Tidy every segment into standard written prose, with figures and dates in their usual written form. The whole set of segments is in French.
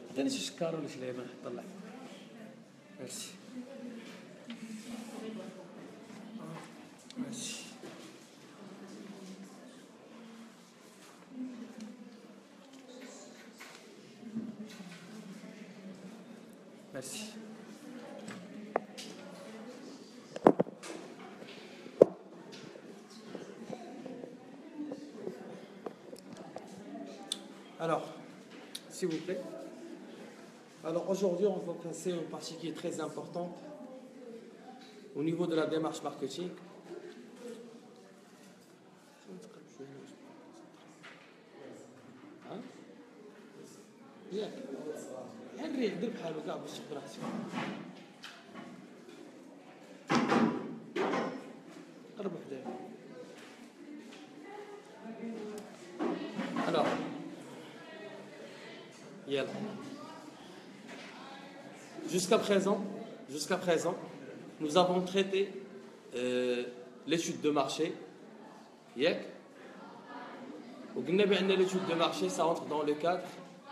عطيني شي شكاره ولا شي لعيبه طلع. ميرسي. ميرسي. ميرسي. Alors, s'il vous plaît. Alors aujourd'hui, on va passer à une partie qui est très importante au niveau de la démarche marketing. Hein? Bien. الريح دير بحالو كاع باش تقدر تحسب. قرب حدايا. Alors, yalla. Jusqu'à présent, nous avons traité l'étude de marché. Yek. Ou l'étude de marché, ça entre dans le cadre.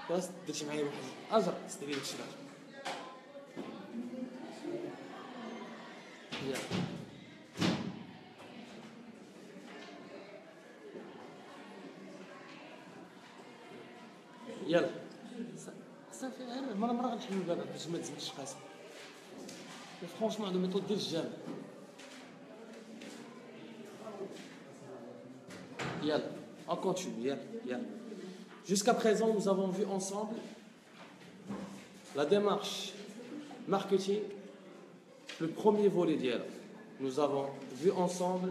يلا صافي غير مرة غنحلو دابا باش ما تزيدش قاسم فرونشمون هادو ميثود ديال الجامع. يلا on continue. يلا. Jusqu'à présent, nous avons vu ensemble la démarche marketing, le premier volet d'hier. Nous avons vu ensemble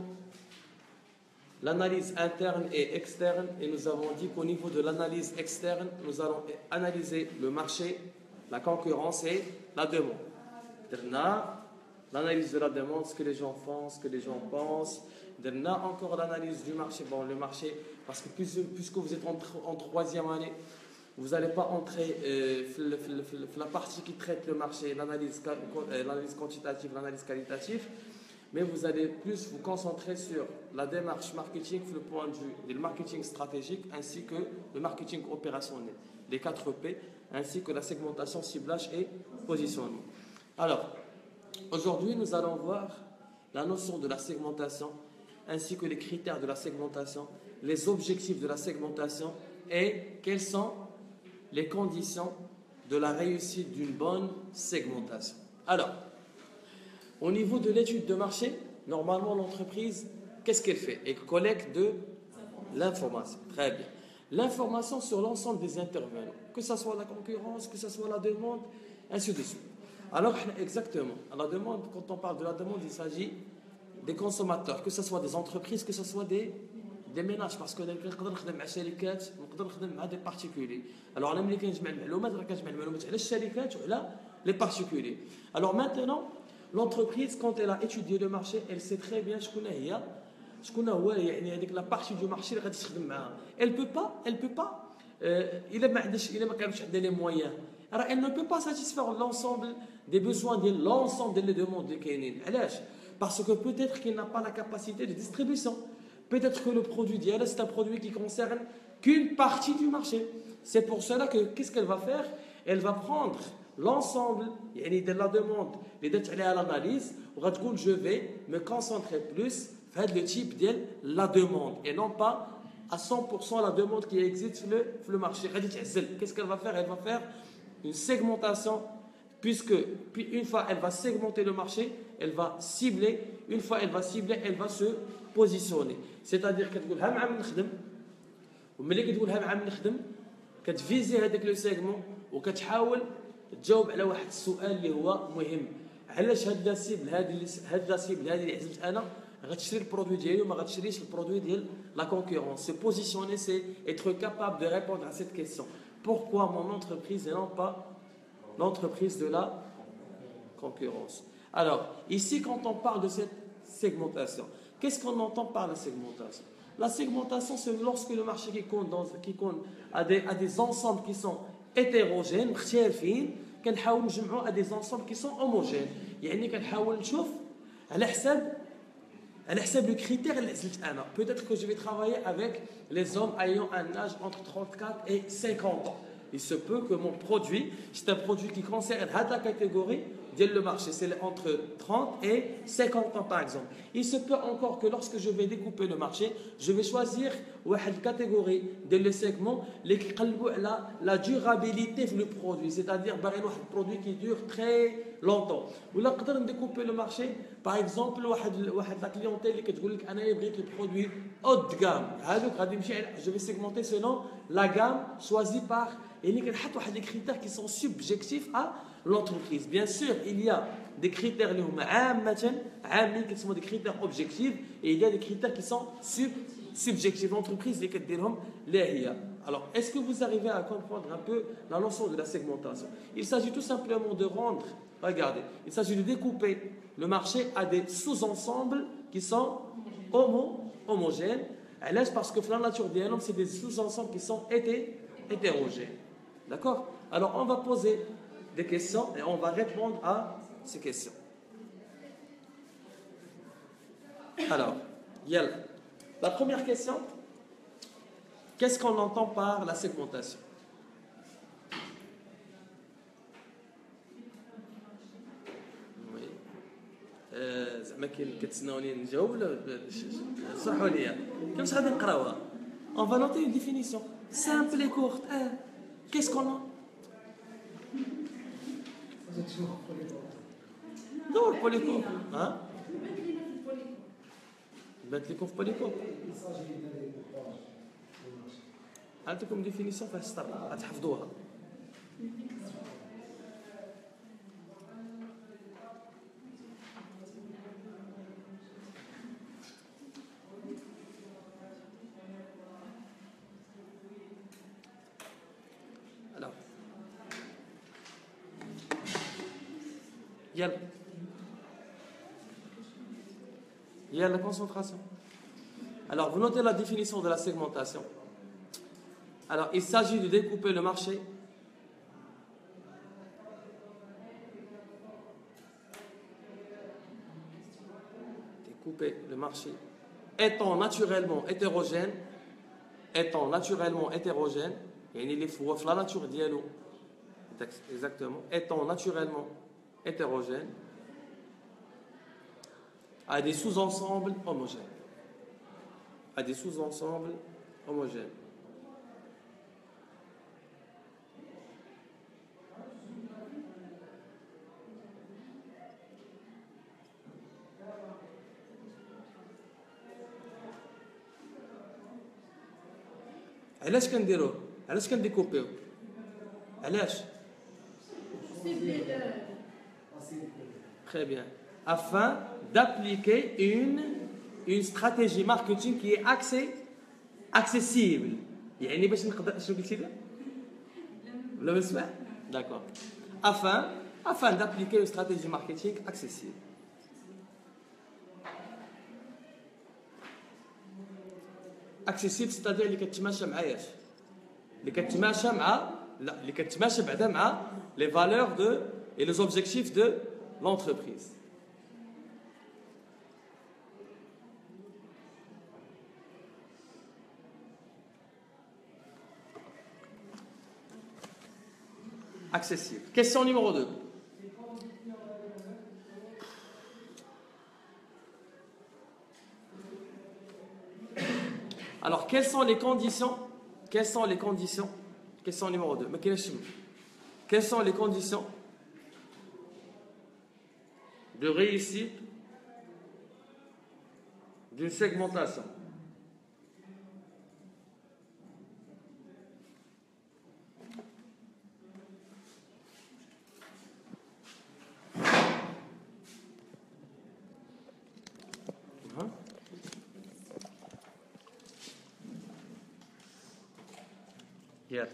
l'analyse interne et externe, et nous avons dit qu'au niveau de l'analyse externe, nous allons analyser le marché, la concurrence et la demande. L'analyse de la demande, ce que les gens font, ce que les gens pensent. Encore l'analyse du marché. Bon, le marché, parce que puisque vous êtes en troisième année, vous n'allez pas entrer la partie qui traite le marché, l'analyse quantitative, l'analyse qualitative, mais vous allez plus vous concentrer sur la démarche marketing, le point de vue du marketing stratégique, ainsi que le marketing opérationnel, les 4 P, ainsi que la segmentation, ciblage et positionnement. Alors, aujourd'hui, nous allons voir la notion de la segmentation, ainsi que les critères de la segmentation, les objectifs de la segmentation et quelles sont les conditions de la réussite d'une bonne segmentation. Alors, au niveau de l'étude de marché, normalement l'entreprise, qu'est-ce qu'elle fait? Elle collecte de l'information. Très bien. L'information sur l'ensemble des intervenants, que ce soit la concurrence, que ce soit la demande, ainsi de suite. Alors, exactement, à la demande, quand on parle de la demande, il s'agit des consommateurs, que ce soit des entreprises, que ce soit des ménages, parce que nous pouvons travailler avec des شركات, nous pouvons travailler avec des particuliers. Alors, on a كنجمع المعلومات, كنجمع المعلومات على الشركات وعلى les particuliers. Alors maintenant, l'entreprise, quand elle a étudié le marché, elle sait très bien شكون هو يعني هذيك la partie du marché اللي غادي تخدم معاها. Elle peut pas إلا ما كانش عندها les moyens. Alors, elle ne peut pas satisfaire l'ensemble des besoins de l'ensemble des demandes اللي كاينين. علاش؟ Parce que peut-être qu'il n'a pas la capacité de distribution. Peut-être que le produit d'hier, c'est un produit qui concerne qu'une partie du marché. C'est pour cela que, qu'est-ce qu'elle va faire? Elle va prendre l'ensemble de la demande, les détails à l'analyse, je vais me concentrer plus sur le type de la demande et non pas à 100% la demande qui existe sur le marché. Qu'est-ce qu'elle va faire? Elle va faire une segmentation, puisque une fois elle va segmenter le marché, elle va cibler. Une fois elle va cibler, elle va se positionner. C'est-à-dire كتقول ها معام نخدم وملي كتقول ها معام نخدم كتفيزي هذاك لو سيغمون وكتحاول تجاوب على واحد السؤال اللي هو مهم. علاش هاد لا سيبل هذه اللي عزلت انا غتشري البرودوي ديالي وما غتشريش البرودوي ديال لا كونكورونس. Se positionner, c'est être capable de répondre à cette question. Pourquoi mon entreprise et non pas l'entreprise de la concurrence? Alors, ici, quand on parle de cette segmentation, qu'est-ce qu'on entend par la segmentation? La segmentation, c'est lorsque le marché qui compte à des ensembles qui sont hétérogènes, كنحاول نجمعوا à des ensembles qui sont homogènes. يعني كنحاول نشوف على حساب le critère اللي عزلت انا. Peut-être que je vais travailler avec les hommes ayant un âge entre 34 et 50 ans. il se peut que mon produit, c'est un produit qui concerne la catégorie le marché, c'est entre 30 et 50 ans par exemple. Il se peut encore que lorsque je vais découper le marché, je vais choisir une catégorie de segments qui la durabilité du produit, c'est-à-dire un produit qui dure très longtemps. Ou là, on découper le marché, par exemple, la clientèle qui dit que je veux le produit haut de gamme. Je vais segmenter selon la gamme choisie par et il y a des critères qui sont subjectifs à l'entreprise. Bien sûr, il y a des critères qui sont des critères objectifs et il y a des critères qui sont subjectifs. L'entreprise les critères. Alors, est-ce que vous arrivez à comprendre un peu la notion de la segmentation? Il s'agit tout simplement de rendre, regardez, il s'agit de découper le marché à des sous-ensembles qui sont homogènes. Parce que dans la nature des hommes, c'est des sous-ensembles qui sont hétérogènes. D'accord? Alors, on va poser des questions et on va répondre à ces questions. Alors, la première question, qu'est-ce qu'on entend par la segmentation? Oui. On va noter une définition simple et courte. Qu'est-ce qu'on a? دور بوليكوب ها بانت لكم في بوليكوب عندكم ديفينيسيون فيها السطر غتحفظوها Il y a la concentration. Alors, vous notez la définition de la segmentation. Alors, il s'agit de découper le marché étant naturellement hétérogène, et il faut la nature dialogue exactement, étant naturellement hétérogène à des sous-ensembles homogènes. علاش كنديروه؟ علاش كنديكوبيو؟ علاش؟ Très bien. Afin d'appliquer une stratégie marketing qui est accessible. يعني باش نقدر شنو قلتي لي؟ ولا ما سمع؟ D'accord. Afin d'appliquer une stratégie marketing accessible. Accessible c'est-à-dire اللي كتماشى مع ايش؟ اللي كتماشى بعدا مع les valeurs et les objectifs de l'entreprise. Accessible. Question numéro 2. Alors, quelles sont les conditions? Question numéro 2. Quelles sont les conditions de réussite d'une segmentation? Yes.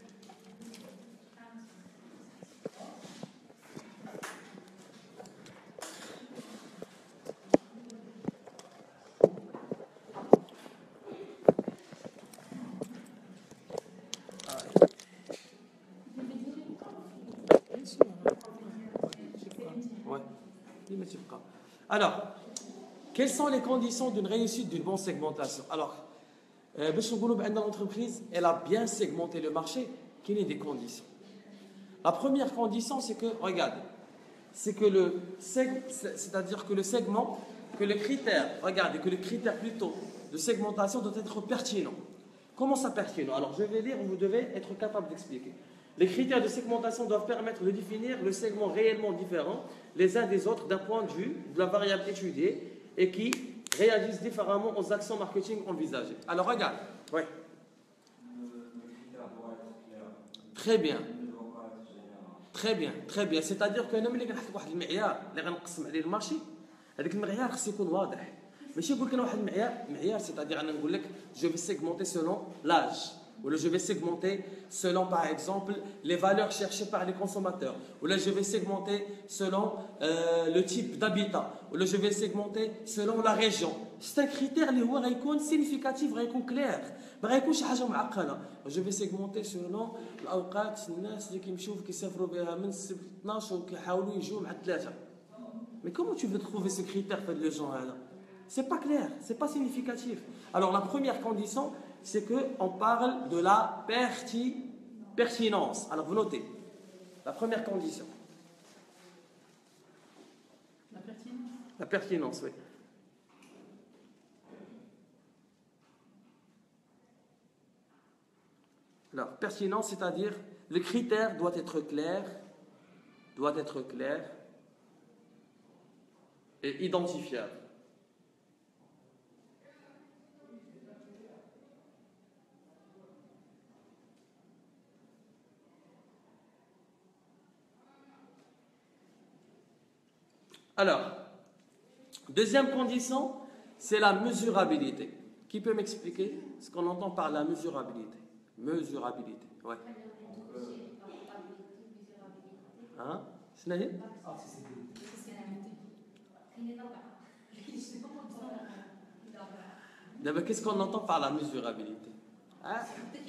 Alors, quelles sont les conditions d'une réussite d'une bonne segmentation? Alors, l'entreprise, elle a bien segmenté le marché. qu'il y ait des conditions. La première condition, c'est que, regarde, c'est que c'est-à-dire que le segment, que le critère, regardez, que le critère plutôt de segmentation doit être pertinent. Comment ça pertinent? Alors je vais lire, vous devez être capable d'expliquer. Les critères de segmentation doivent permettre de définir le segment réellement différent les uns des autres d'un point de vue de la variable étudiée et qui réagissent différemment aux actions marketing envisagées. Alors regarde, ouais. Très bien. Très bien, très bien. C'est-à-dire que nous, ملي كنحط واحد المعيار اللي غنقسم عليه المارشي، هذاك المعيار خصو يكون واضح. ماشي نقول لك انا واحد المعيار c'est-à-dire انا نقول لك je vais segmenter selon l'âge ou je vais segmenter selon par exemple les valeurs cherchées par les consommateurs ou là je vais segmenter selon le type d'habitat ou là je vais segmenter selon la région. C'est un critère اللي هو غيكون significatif غيكون clair. ما غيكونش شي حاجه معقده. Je vais segmenter selon الاوقات الناس اللي كيمشيو كيسافروا بها من السبت 12 وكيحاولوا يجوا مع الثلاثه. Mais comment tu veux trouver ce critère fait les gens là? C'est pas clair, c'est pas significatif. Alors la première condition, c'est qu'on parle de la pertinence. Alors vous notez, la première condition. La pertinence. La pertinence, oui. Alors, pertinence, c'est-à-dire le critère doit être clair et identifiable. Alors, deuxième condition, c'est la mesurabilité. Qui peut m'expliquer ce qu'on entend par la mesurabilité? Mesurabilité, ouais. Hein? C'est D'abord, qu'est-ce qu'on entend par la mesurabilité? Hein?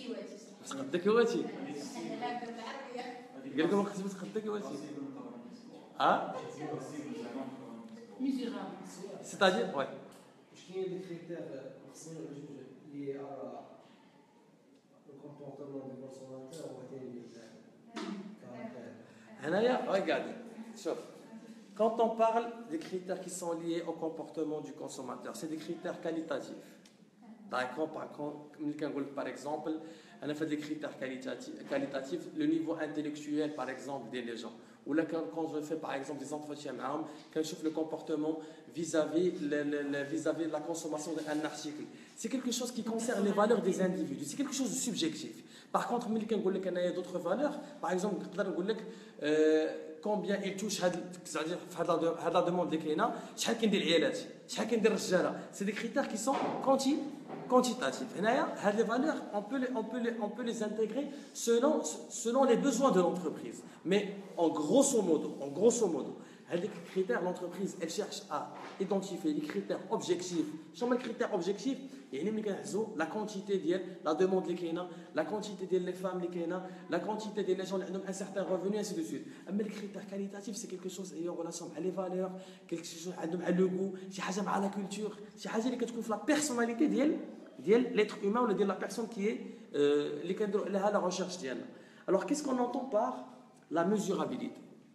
Mesurable. C'est-à-dire, ouais. Il y a des critères liés au comportement des consommateurs ou des caractères. Regardez, quand on parle des critères qui sont liés au comportement du consommateur, c'est des critères qualitatifs. D'accord, par exemple, on a fait des critères qualitatifs, le niveau intellectuel, par exemple, des gens. Ou là, quand je fais, par exemple, des entretiens, quand je fais le comportement vis-à-vis de la consommation d'un article, c'est quelque chose qui concerne les valeurs des individus, c'est quelque chose de subjectif. Par contre, il y a d'autres valeurs, par exemple, combien il touche, c'est-à-dire la demande des clients, c'est des critères qui sont quantitatifs. Et les valeurs, on peut les intégrer selon les besoins de l'entreprise. Mais en grosso modo, les critères, l'entreprise, elle cherche à identifier les critères objectifs. Sur les critères objectifs, il y a la quantité de la demande des clients, la quantité des femmes, la quantité des gens qui ont un certain revenu, ainsi de suite. Mais les critères qualitatifs, c'est quelque chose qui est en relation avec les valeurs, quelque chose avec le goût, avec la culture, avec la personnalité de l'être humain ou de la personne qui est la recherche d'elle. Alors, qu'est-ce qu'on entend par la mesurabilité?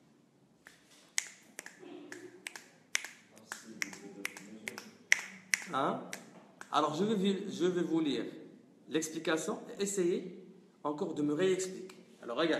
Hein? Alors, je vais vous lire l'explication et essayer encore de me réexpliquer. Alors, regarde.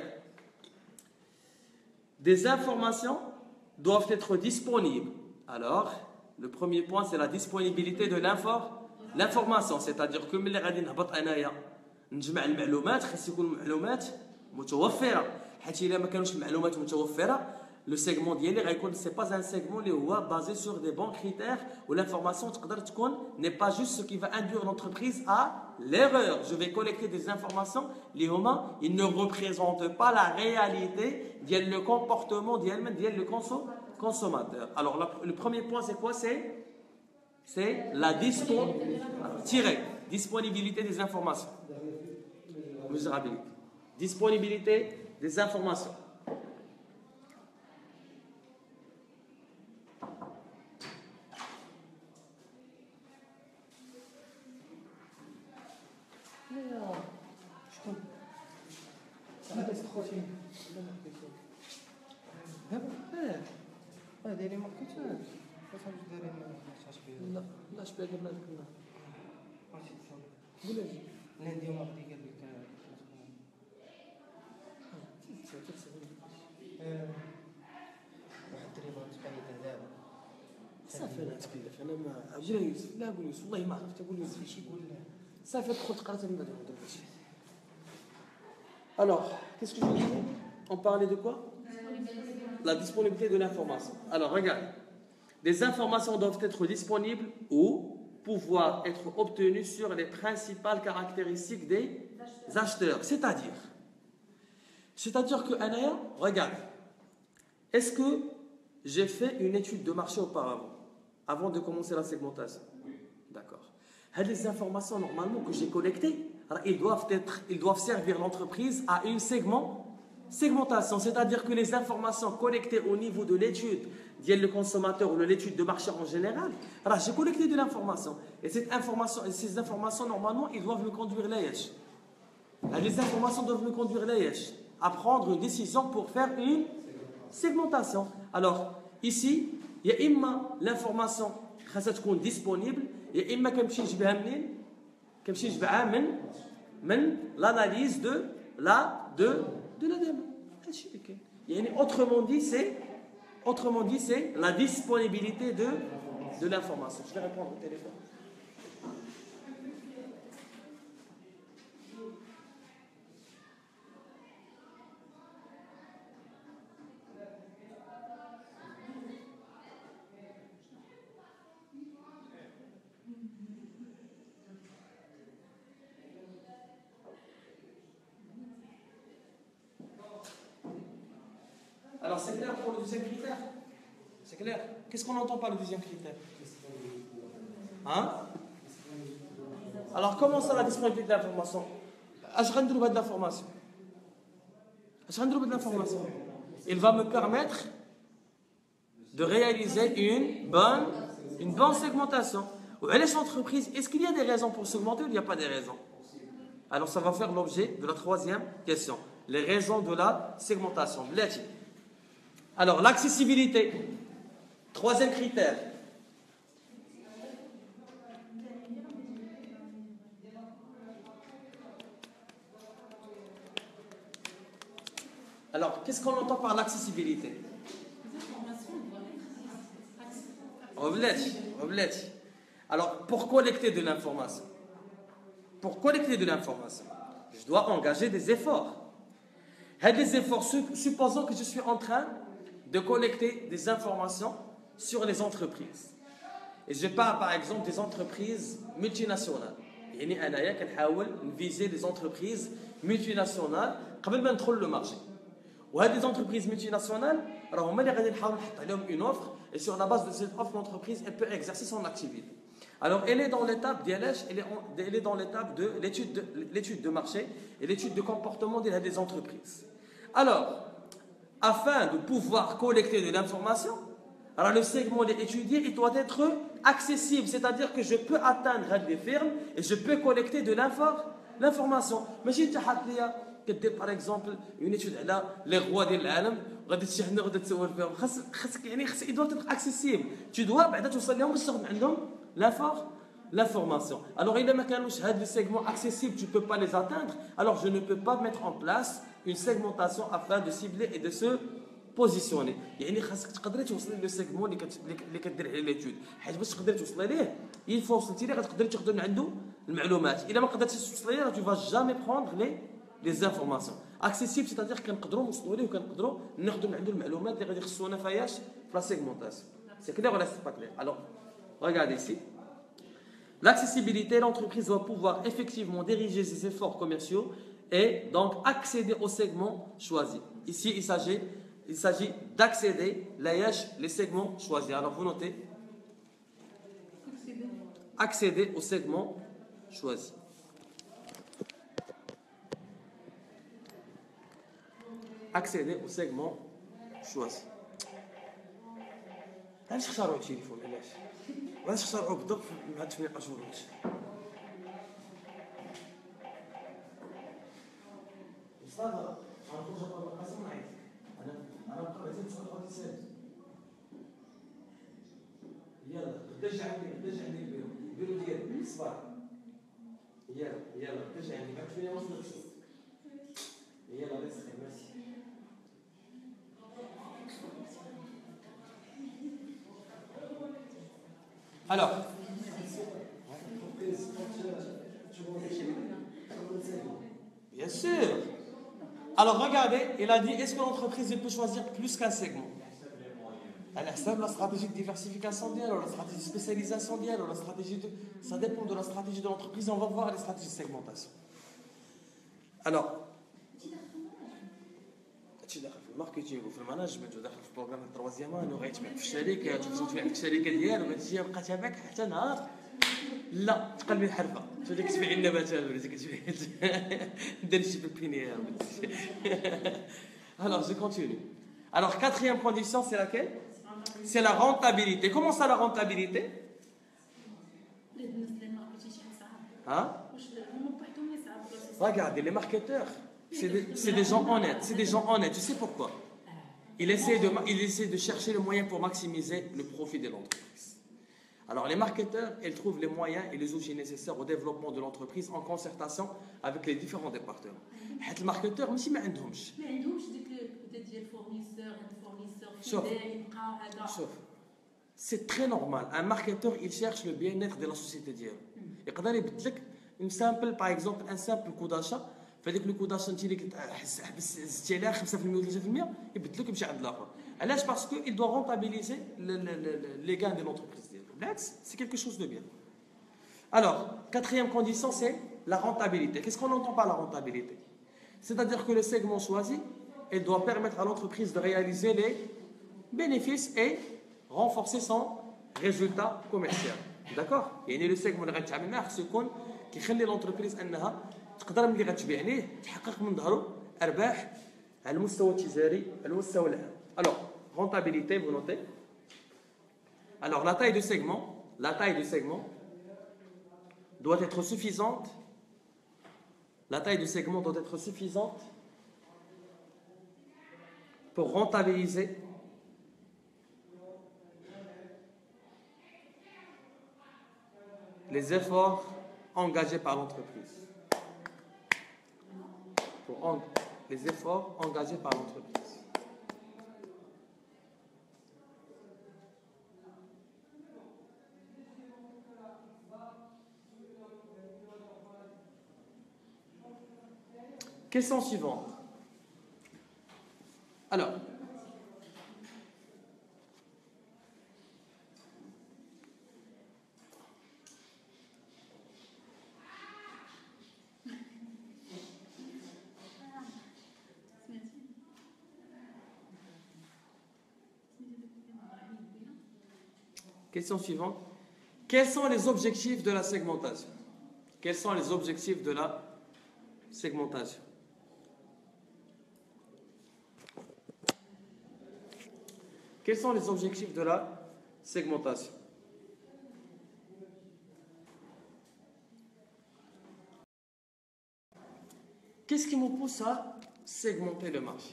Des informations doivent être disponibles. Alors, le premier point, c'est la disponibilité de l'information. C'est-à-dire que ملي غادي نهبط انايا نجمع المعلومات خاص يكون المعلومات متوفره. حيت الا ما كانوش المعلومات متوفره le segment ديالي غيكون c'est pas un segment اللي هو basé sur des bons critères où l'information تقدر تكون n'est pas juste ce qui va induire l'entreprise à l'erreur. Je vais collecter des informations اللي هما ils ne représentent pas la réalité ديال le comportement ديال le consommateur. Alors le premier point c'est quoi? C'est la disponibilité des informations. Mesurabilité. Disponibilité des informations. دابا دايرين ما كنتش دايرين لا لا اش بها قبل هذاك النهار قول لي لاندي ومغدي قال لك واحد الدريبه تقريبا دابا صافي انا نتكلف انا ما عجبني يوسف لا قول يوسف والله ما عرفت اقول يوسف شي يقول له صافي دخلت قرات من بعد نهضر هادشي. Alors, qu'est-ce que je disais? On parlait de quoi? La disponibilité de l'information. Alors, regarde. Des informations doivent être disponibles ou pouvoir être obtenues sur les principales caractéristiques des acheteurs. C'est-à-dire que, Anaya, regarde. Est-ce que j'ai fait une étude de marché auparavant, avant de commencer la segmentation? D'accord. Les informations, normalement, que j'ai collectées, ils doivent servir l'entreprise à une segmentation, c'est-à-dire que les informations collectées au niveau de l'étude le consommateur ou de l'étude de marché en général, j'ai collecté de l'information. Et ces informations, normalement, ils doivent me conduire l'AIH. Les informations doivent me conduire l'AIH à prendre une décision pour faire une segmentation. Alors, ici, il y a imma l'information qui est disponible, il y a imma كنمشي نجمعها من l'analyse de la demande. هادشي اللي كاين. يعني autrement dit c'est la disponibilité de l'information. Je vais répondre au téléphone. Alors c'est clair pour le deuxième critère? C'est clair? Qu'est-ce qu'on entend par le deuxième critère? Hein? Alors comment ça la disponibilité de l'information? Ash غنديرو بهاد l'information. Ash غنديرو بهاد l'information. Il va me permettre de réaliser une bonne segmentation. Les entreprises, est-ce qu'il y a des raisons pour segmenter ou il n'y a pas des raisons? Alors ça va faire l'objet de la troisième question. Les raisons de la segmentation. Alors, l'accessibilité, troisième critère. Alors, qu'est-ce qu'on entend par l'accessibilité? Alors, pour collecter de l'information, je dois engager des efforts. Des efforts, supposons que je suis en train de collecter des informations sur les entreprises. Et je parle par exemple des entreprises multinationales. يعني أنايا كنحاول نفيزي des entreprises multinationales قبل ما ندخل le marché. وهذه les entreprises multinationales راهم هما اللي غادي نحاول نحط عليهم une offre et sur la base de cette offre l'entreprise elle peut exercer son activité. Alors elle est dans l'étape ديالاش elle est dans l'étape de l'étude de marché et l'étude de comportement des entreprises. Alors afin de pouvoir collecter de l'information, alors le segment étudié il doit être accessible, c'est-à-dire que je peux atteindre les firmes et je peux collecter de l'information. ماشي انت حاط ليا كدير par exemple une étude على les rois ديال العالم غادي تشي حنا غادي تسول فيهم خاصك يعني il doit être accessible. Tu dois بعدا توصل لهم باش تاخذ عندهم l'information. Alors il y a des segments accessibles, tu ne peux pas les atteindre, alors je ne peux pas mettre en place une segmentation afin de cibler et de se positionner. يعني خاصك تقدري توصلي لو سيغمون اللي كدير عليه ليتود، حيت باش تقدري توصلي ليه il faut وصلتي ليه غتقدري تاخذي من عنده المعلومات. الا ما قدرتيش توصلي ليه tu vas jamais prendre les informations. Accessible c'est-à-dire كنقدروا نوصلوا ليه وكنقدروا ناخذوا من عنده المعلومات اللي غادي يخصونا فياش في لا سيغمونطاسيون. C'est clair ou c'est pas clair? Alors regardez ici. L'accessibilité, l'entreprise doit pouvoir effectivement diriger ses efforts commerciaux et donc accéder au segment choisi. Ici, il s'agit d'accéder les segments choisis. Alors, vous notez. Accéder au segment choisi. Accéder au segment choisi. علاش اختاروا التليفون علاش؟ علاش اختاروا بالضبط مع 8 اشهر ونص؟ استاذ غنخرج بره القسم نعيط رجعني البيرو ديالك الصباح يلا رجعني باش فينا وصلت يلا الله يسخر ميرسي. Alors, bien sûr. Alors regardez, il a dit, est-ce que l'entreprise peut choisir plus qu'un segment? Elle a la stratégie de diversification ou la stratégie de spécialisation ou la stratégie de... Ça dépend de la stratégie de l'entreprise. On va voir les stratégies de segmentation. Alors, tu داخل في الماركتينغ وفي المانجمنت وداخل في البروغرام التروازيام انه غيتبع في الشركه تفوت في الشركه ديالو وتجي بقى تابعك حتى نهار لا تقلبي الحرفه تولي كتبيعي النباتات ولا كتبيعي دير شي بيبينيير. Alors je continue. Alors quatrième condition c'est laquelle? C'est la rentabilité. Comment ça la rentabilité? Hein? Regardez les marketeurs. C'est des gens honnêtes. C'est des gens honnêtes. Tu sais pourquoi? Il essaie de chercher le moyen pour maximiser le profit de l'entreprise. Alors les marketeurs, ils trouvent les moyens et les outils nécessaires au développement de l'entreprise en concertation avec les différents départements. Les marketeurs, ماشي ما عندهمش. ما عندهمش ديك الفورنيسور شوف. C'est très normal. Un marketeur, il cherche le bien-être de la société ديالو. يقدر يبدل لك une simple par exemple un simple coup d'achat. فهذيك لو كو داشا انت اللي كتحس زدتي عليها 5% و 3% يبدل لك يمشي عند الاخر. علاش؟ باسكو il doit rentabiliser les gains de l'entreprise ديالو. بالعكس c'est quelque chose de bien. Alors, quatrième condition, c'est la rentabilité. Qu'est-ce qu'on entend par la rentabilité? C'est-à-dire que le segment choisi, il doit permettre à l'entreprise de réaliser les bénéfices et renforcer son résultat commercial. D'accord? يعني le segment اللي غنتعامل معاه خصو يكون كيخلي l'entreprise انها تقدر ملي غتبيع ليه تحقق من ظهره ارباح على المستوى التجاري على المستوى العام. Alors, rentabilité, vous notez. Alors, la taille du segment doit être suffisante. La taille du segment doit être suffisante pour rentabiliser les efforts engagés par l'entreprise. Les efforts engagés par l'entreprise. Question suivante. Alors, question suivante. Quels sont les objectifs de la segmentation? Quels sont les objectifs de la segmentation? Quels sont les objectifs de la segmentation? Qu'est-ce qui me pousse à segmenter le marché?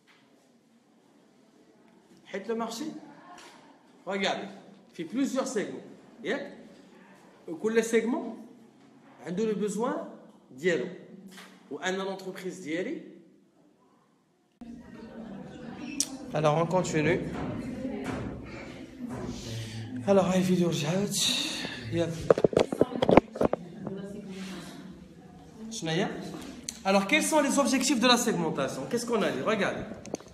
Le marché, regardez, il fait plusieurs segments. Tous les segments ont le besoin d'eux. Ou une entreprise d'eux. Alors on continue. Alors la vidéo رجعت. Alors quels sont les objectifs de la segmentation? Qu'est-ce qu'on a dit? Regardez.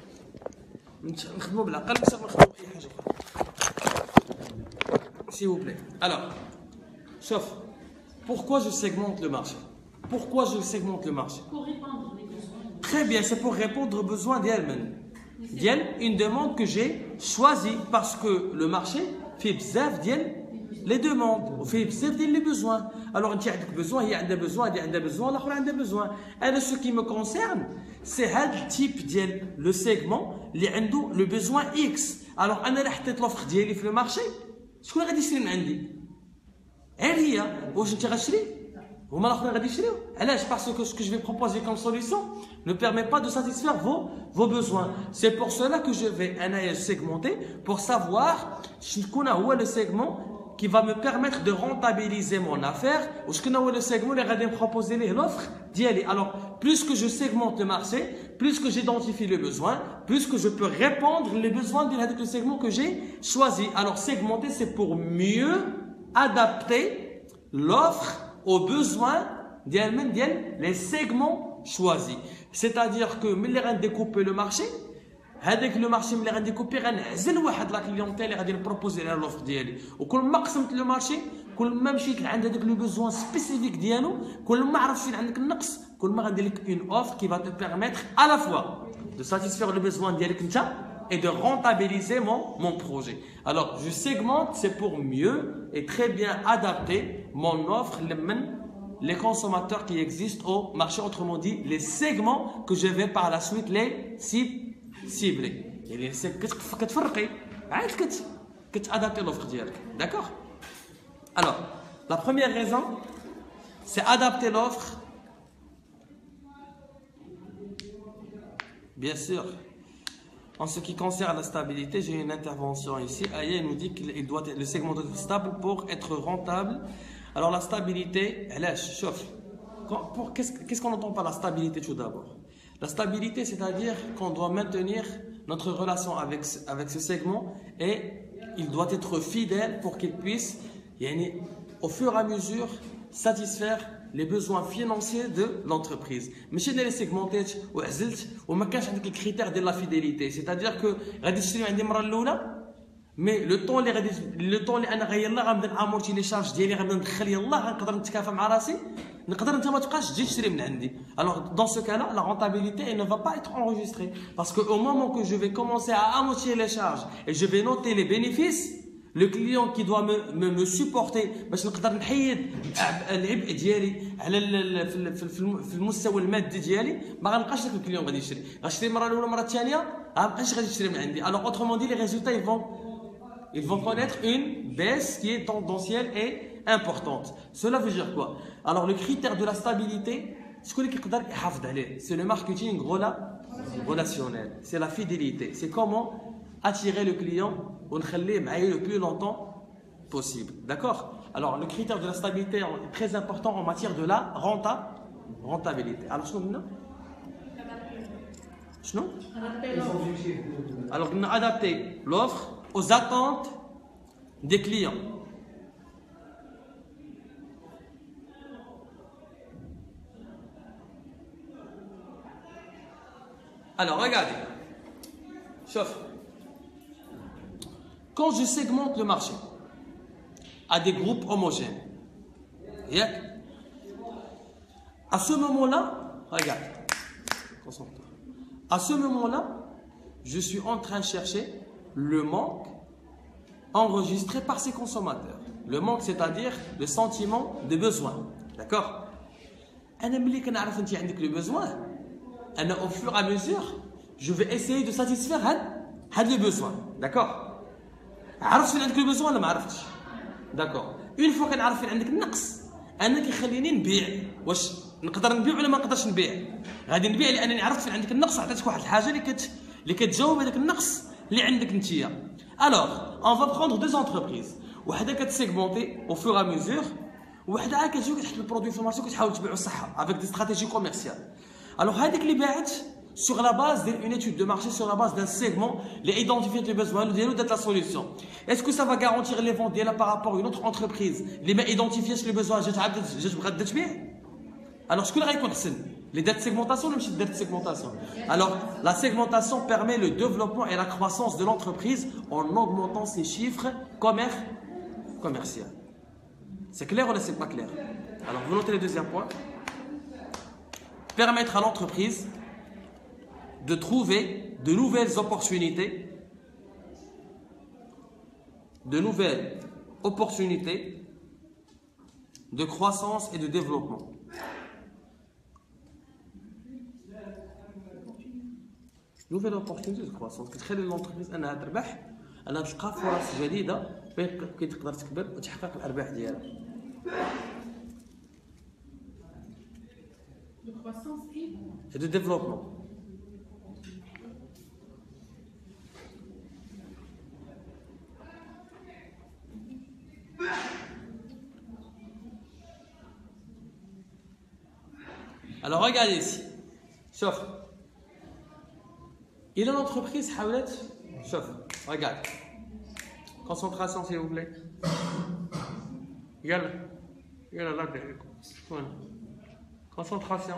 S'il vous plaît. Alors, sauf, pourquoi je segmente le marché? Pourquoi je segmente le marché? Pour répondre aux besoins. Très bien, c'est pour répondre aux besoins d'Elmen. Une demande que j'ai choisie parce que le marché fait bzaf les demandes, fait bzaf les besoins. Alors, il y a des besoins, il y a des besoins, il y a des besoins, il y a des besoins. Et ce qui me concerne, c'est le type le segment qui a le besoin X. Alors, je vais faire l'offre ديالي في le marché. شكون غادي يشري من عندي؟ غير هي. واش انت غتشري؟ هما الاخرين غادي يشريو. علاش؟ parce que ce que je vais proposer comme solution ne permet pas de satisfaire vos besoins. C'est pour cela que je vais segmenter pour savoir شكون هو le segment qui va me permettre de rentabiliser mon affaire. Ou ce que nous le segment, les radins proposer l'offre d'y aller. Alors, plus que je segmente le marché, plus que j'identifie le besoin, plus que je peux répondre les besoins du segment que j'ai choisi. Alors, segmenter, c'est pour mieux adapter l'offre aux besoins les segments choisis. C'est-à-dire que, mais les découper le marché, هذاك لو مارشي ملي غادي كوبي غنعزل واحد لا كليونتيل اللي غادي نبروبوزي لها لوفر ديالي وكل ما قسمت لو مارشي كل ما مشيت لعند هذاك لو بوزوان سبيسيفيك ديالو كل ما عرفت فين عندك النقص كل ما غندير لك اون اوفر كي va te permettre à la fois de satisfaire le besoin ديالك انت et de rentabiliser mon projet. Alors je segmente, c'est pour mieux et très bien adapter mon offre les consommateurs qui existent au marché, autrement dit les segments que je vais par la suite les cibler. يعني كتفرقي عاد كتادابتي l'offre ديالك. D'accord? Alors, la première raison, c'est adapter l'offre. Bien sûr, en ce qui concerne la stabilité, j'ai une intervention ici. Aya nous dit qu'il doit être, le segment doit être stable pour être rentable. Alors la stabilité, qu'est-ce qu'on entend par la stabilité tout d'abord? La stabilité, c'est-à-dire qu'on doit maintenir notre relation avec ce segment et il doit être fidèle pour qu'il puisse, au fur et à mesure, satisfaire les besoins financiers de l'entreprise. Mais si les segmentés ou azelt ou ma cache avec les critères de la fidélité, c'est-à-dire que mais le temps اللي انا غير غنبدا امورتي لي شارج ديالي غنبدا ندخل يلاه غنقدر نتكافى مع راسي نقدر انت ما تبقاش تجي تشري من عندي. Alors dans ce cas-là, la rentabilité elle ne va pas être enregistrée parce que au moment que je vais commencer à amortir les charges et je vais noter les bénéfices, le client qui doit me supporter باش نقدر نحيد العبء ديالي على في المستوى المادي ديالي ما غنبقاش داك الكليون غادي يشري غنشري المره الاولى المره الثانيه ما غنبقاش غادي يشري من عندي. Alors autrement dit, les résultats ils vont connaître une baisse qui est tendancielle et importante. Cela veut dire quoi? Alors le critère de la stabilité, c'est le marketing relationnel, c'est la fidélité, c'est comment attirer le client le plus longtemps possible. D'accord? Alors le critère de la stabilité est très important en matière de la rentabilité. Alors alors on a adapté l'offre aux attentes des clients. Alors regardez, chauffe. Quand je segmente le marché à des groupes homogènes, à ce moment-là, regarde, concentre-toi. À ce moment-là, je suis en train de chercher le manque enregistré par ces consommateurs. Le manque, c'est-à-dire le sentiment de besoin. D'accord? Le besoin, au fur et à mesure, je vais essayer de satisfaire le besoin. D'accord? le besoin, d'accord. Une fois qu'on a عندك النقص انا كيخليني نبيع واش نقدر نبيع ولا ما نقدرش نبيع غادي نبيع لانني عرفت فين عندك النقص عطيتك واحد الحاجه اللي كتجاوب هذاك النقص اللي عندك نتيا. Alors on va prendre deux entreprises وحده كتسيغمونتي au fur et à mesure وحده كتجي كتحط البرودوي في المارشي وكتحاول تبيعو الصحه avec des stratégies commerciales. Alors هذيك اللي باعت sur la base d'une étude de marché, sur la base d'un segment, les identifier les besoins, le dialogue d'être la solution. Est-ce que ça va garantir les ventes par rapport à une autre entreprise? Les identifier les besoins, alors ce que les dates de segmentation, ou les dates de segmentation. Alors la segmentation permet le développement et la croissance de l'entreprise en augmentant ses chiffres commerciaux. C'est clair ou c'est pas clair? Alors vous notez le deuxième point. Permettre à l'entreprise de trouver de nouvelles opportunités de croissance et de développement. Nouvelle opportunité de croissance كتخلي l'entreprise انها تربح انها تلقى فرص جديده كي تقدر تكبر وتحقق الارباح ديالها. De croissance et de développement. Alors regardez ici. Sauf. Il a l'entreprise Hawlet. Sauf. Regarde. Concentration s'il vous plaît. Yalla. Yalla là. Concentration.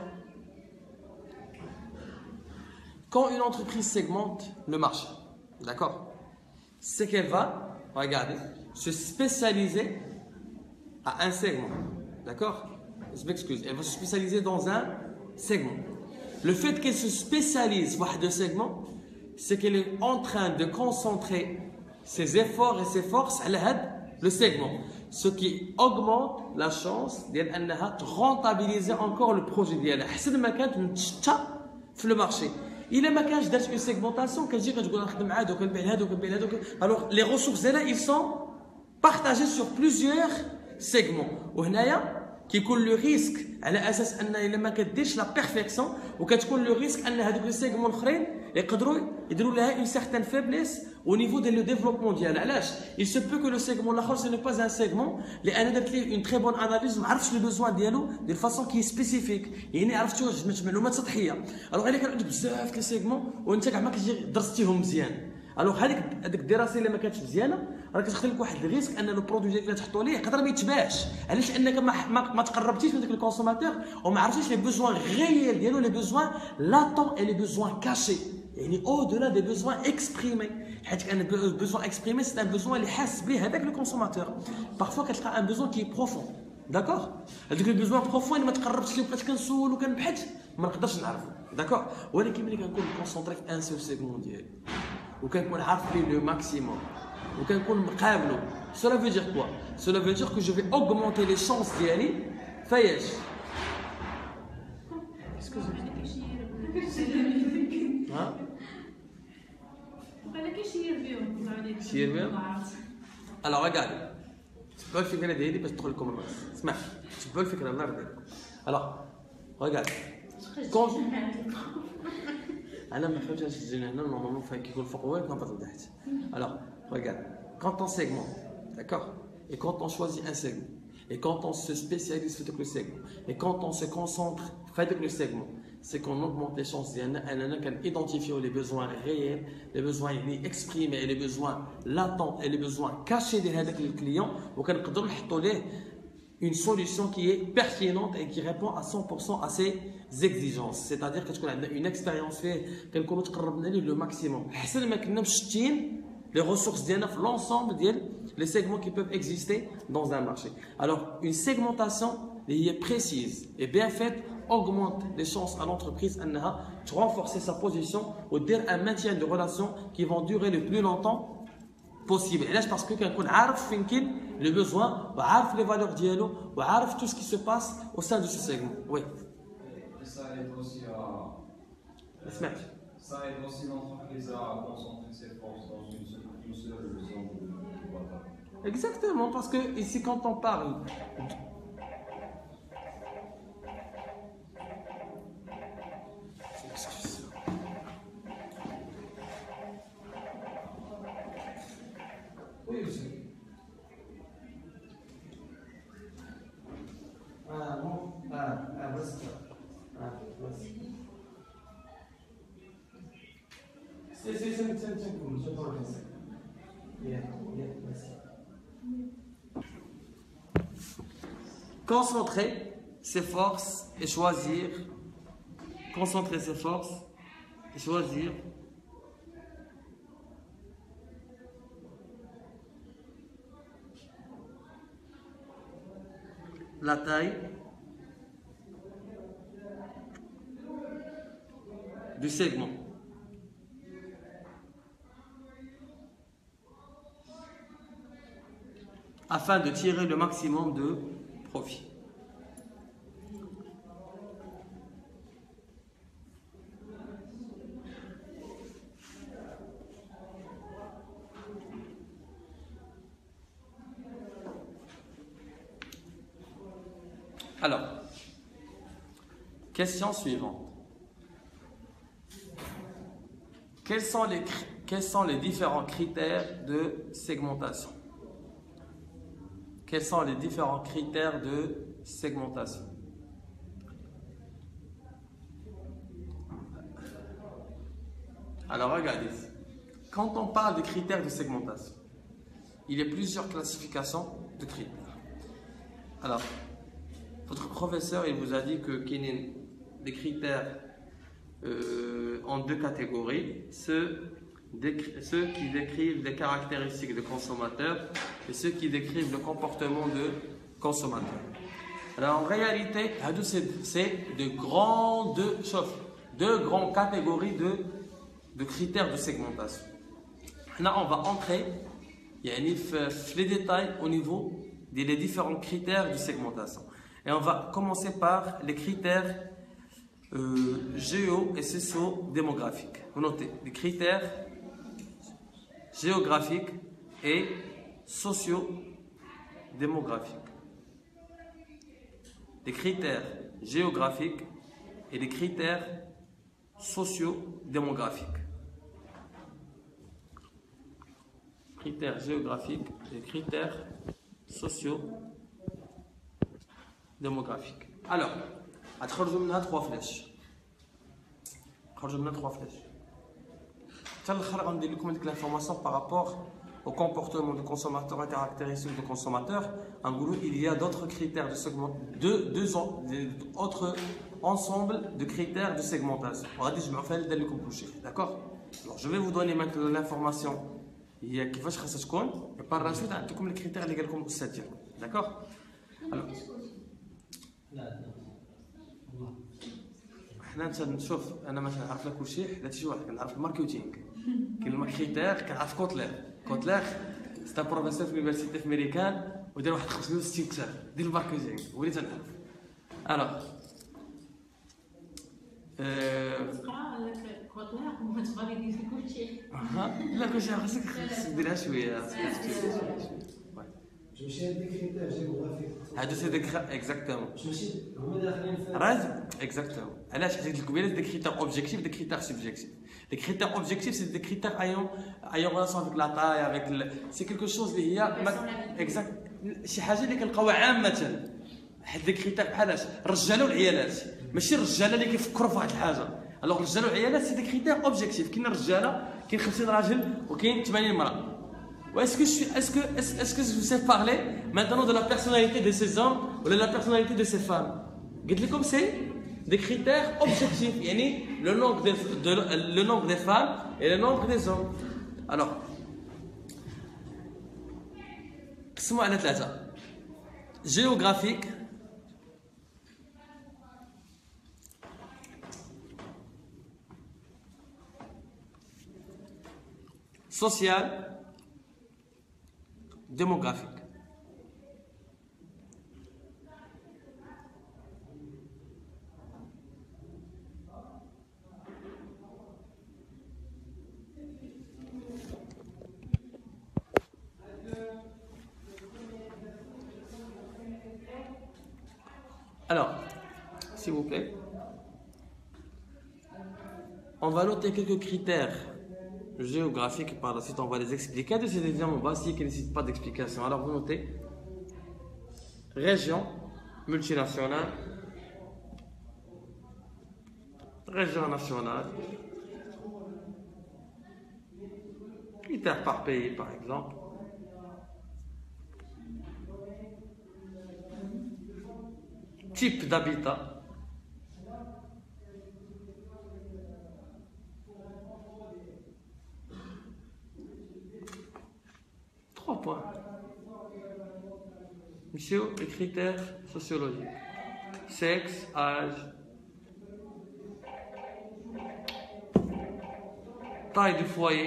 Quand une entreprise segmente le marché, d'accord, c'est qu'elle va, regardez, se spécialiser à un segment, d'accord. Je m'excuse, elle va se spécialiser dans un segment. Le fait qu'elle se spécialise dans un segment, c'est qu'elle est en train de concentrer ses efforts et ses forces à le segment, ce qui augmente la chance de rentabiliser encore le projet d'elle. C'est ma carte dans le marché. Il est ma cage d'une segmentation alors les ressources là, ils sont partagées sur plusieurs segments. Qui coule le risque على اساس ان الا ما كديرش لا بيرفيكسيون وكتكون لو ريسك ان هذوك لي سيغمون الاخرين يقدروا يديروا لها اون سيغتان فيبليس au niveau de le développement ديالها. علاش il se peut que le segment الاخر ce n'est pas un segment اللي انا درت ليه une très bonne analyse ما عرفتش لي بوزوان ديالو ديال فاصون كي سبيسيفيك، يعني عرفتو جمعت معلومات سطحيه. الوغ الا كان عندك بزاف لي سيغمون وانت كاع ما كتجي درستيهم مزيان، الوغ هذيك الدراسه اللي ما كانتش مزيانه راه كتخلي لك واحد الريسك ان لو برودوي ديالك اللي تحطوا ليه يقدر ما يتباعش. علاش؟ لانك ما تقربتيش من داك الكونسوماتور وما عرفتيش لي بوزوان غيال ديالو، لي بوزوان لاتون اي لي بوزوان كاشي، يعني او دولا دي بوزوان اكسبريمي. حيت كان بوزوان اكسبريمي سي ان بوزوان اللي حاس بيه هذاك لو كونسوماتور. بارفوا كتلقى ان بوزوان كي بروفون، داكور، هذوك لي بوزوان بروفون اللي ما تقربتش ليه وبقيت كنسول وكنبحث ما نقدرش نعرفو، داكور. ولكن ملي كنكون كونسونطري في ان سول سيغمون ديالي وكنكون عارف ليه لو ماكسيموم وكنكون مقابلو، cela veut dire quoi? Cela veut dire que je vais augmenter les chances ديالي فاياش. ها؟ Alors regardez, تبقى الفكرة ديالي باش تدخل لكم الراس. اسمع، تبقى الفكرة الله يرضي لكم. Alors regardez. أنا ما فهمتش هاد الجنة هنا نورمالمون فين كيكون فوق هو كنبطل تحت. Alors regarde, quand on segmente, d'accord, et quand on choisit un segment, et quand on se spécialise sur le segment, et quand on se concentre sur le segment, c'est qu'on augmente les chances d'identifier les besoins réels, les besoins exprimés, et les besoins latents et les besoins cachés de le client, ou qu'on peut donner une solution qui est pertinente et qui répond à 100% à ses exigences. C'est-à-dire que tu as une expérience faite, qu'on le maximum. Les ressources d'INF, l'ensemble des segments qui peuvent exister dans un marché. Alors, une segmentation précise et bien faite augmente les chances à l'entreprise de renforcer sa position ou de un maintien de relations qui vont durer le plus longtemps possible. Et là, parce que quelqu'un a les besoins, les valeurs dialogue, tout ce qui se passe au sein de ce segment. Oui. Ça aide aussi ça aide aussi l'entreprise à concentrer ses forces dans une seule zone de bataille. Exactement, parce que ici, quand on parle. Oui, monsieur. Concentrer ses forces et choisir. Concentrer ses forces et choisir. La taille du segment. Afin de tirer le maximum de profit. Alors, question suivante. Quels sont les différents critères de segmentation? Quels sont les différents critères de segmentation? Alors regardez, quand on parle de critères de segmentation, il y a plusieurs classifications de critères. Alors, votre professeur il vous a dit que qu'il y a des critères en deux catégories, ceux qui décrivent les caractéristiques de consommateurs et ceux qui décrivent le comportement de consommateur. Alors en réalité, c'est deux grandes catégories de critères de segmentation. Là, on va entrer les détails au niveau des différents critères de segmentation. Et on va commencer par les critères géo- et socio-démographiques. Vous notez, les critères géographiques et socio-démographiques. Les critères géographiques et les critères socio-démographiques. Critères géographiques et critères socio-démographiques. Alors, à travers trois flèches. On dit l'information par rapport au comportement du consommateur et caractéristiques du consommateur. En gros, il y a d'autres critères de segmentation, autres ensemble de critères de segmentation. D'accord? Alors, je vais vous donner maintenant l'information. Et par la suite, on les critères اللي قالكم الاستاذ ديالكم. D'accord? Alors, حنا نشوف انا مثلا نعرف لك كلشي حتى شي واحد كنعرف الماركتينغ كاين الماركتير كنعرف كوتلير سي ان بروفيسور في لونيفرسيتي في امريكان ودار واحد 65 كتاب ديال الماركتينغ وليت نعرف الوغ تقرا لك كوتلير وما تبغي دير كلشي. لا كلشي خاصك ديرها شويه. Je me suis des critères géographiques. هادو سي ديك اكزاكتومون Je me suis هما داخلين في راز اكزاكتومون. علاش حيت لك قبيله دي كريتير اوبجيكتيف دي كريتير سوبجيكتيف. Les critères objectifs, c'est des critères ayant relation avec la taille, avec le... c'est quelque chose اللي هي exact شي حاجه اللي كنلقاوها عامه. واحد دي كريتير بحالاش الرجاله والعيالات ماشي الرجاله اللي كيفكروا في واحد الحاجه. الوغ الرجاله والعيالات سي دي كريتير اوبجيكتيف. كاين الرجاله كاين 50 راجل وكاين 80 امراه. Est-ce que je vous sais parler maintenant de la personnalité de ces hommes ou de la personnalité de ces femmes? Comme c'est des critères objectifs, le nombre des femmes et le nombre des hommes. Alors, قسموا على ثلاثة. Géographique, social, démographique. Alors, s'il vous plaît, on va noter quelques critères géographiques, par la suite on va les expliquer. C'est des éléments basiques qui ne nécessitent pas d'explication. Alors vous notez région multinationale, région nationale, critères par pays par exemple, type d'habitat, points. Monsieur, les critères sociologiques. Sexe, âge, taille du foyer,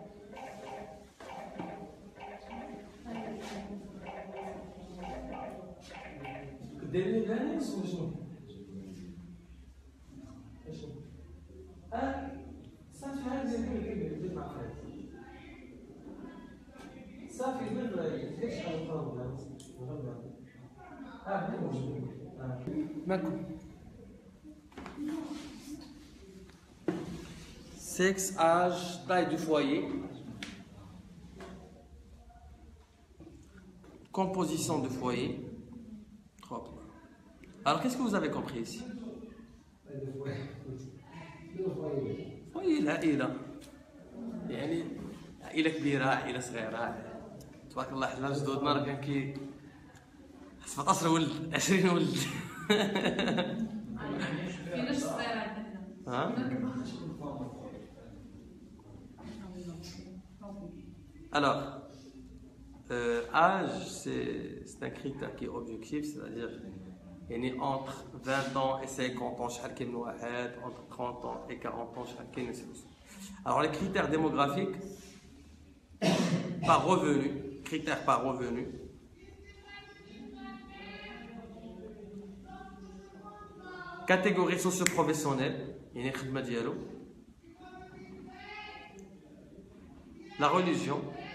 sexe, âge, taille du foyer, composition du foyer. 3 points. Alors, qu'est-ce que vous avez compris ici? Foyer, là et là. يعني عائله كبيره عائله صغيره تبارك الله حنا جدودنا راه كان كي 17 ولد 20 ولد كايناش الصغيرات ها alors âge c'est un critère qui est objectif, c'est-à-dire يعني entre 20 ans et 50 ans شحال كاين واحد entre 30 ans et 40 ans شحال كاين نسبس. Alors les critères démographiques par revenu, critères par revenu. Catégorie socio-professionnelle, يعني الخدمة ديالو. La religion.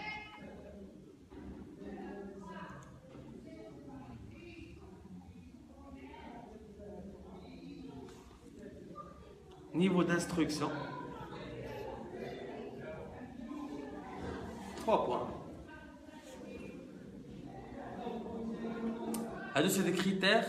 Niveau d'instruction. 3 points. Alors, c'est des critères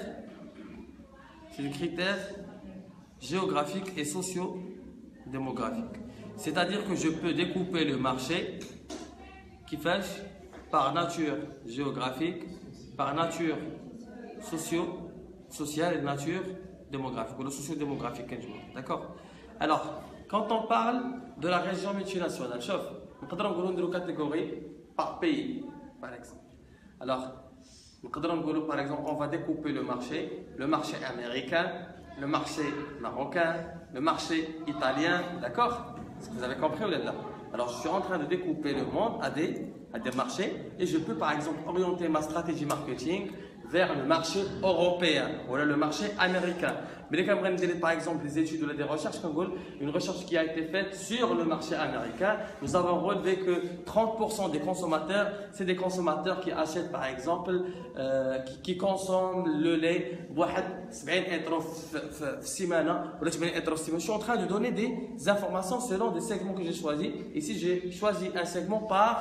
géographiques et socio-démographiques. C'est-à-dire que je peux découper le marché qui fait par nature géographique, par nature sociale et nature démographique, ou le socio-démographique. D'accord? Alors, quand on parle de la région multinationale, on peut dire une catégorie par pays, par exemple. Alors, par exemple, on va découper le marché américain, le marché marocain, le marché italien, d'accord? Est-ce que vous avez compris ou là? Alors, je suis en train de découper le monde à des marchés et je peux par exemple orienter ma stratégie marketing vers le marché européen ou le marché américain. Mais par exemple des études ou des recherches, une recherche qui a été faite sur le marché américain, nous avons relevé que 30% des consommateurs, c'est des consommateurs qui achètent par exemple, qui consomment le lait. Je suis en train de donner des informations selon des segments que j'ai choisis. Ici, j'ai choisi un segment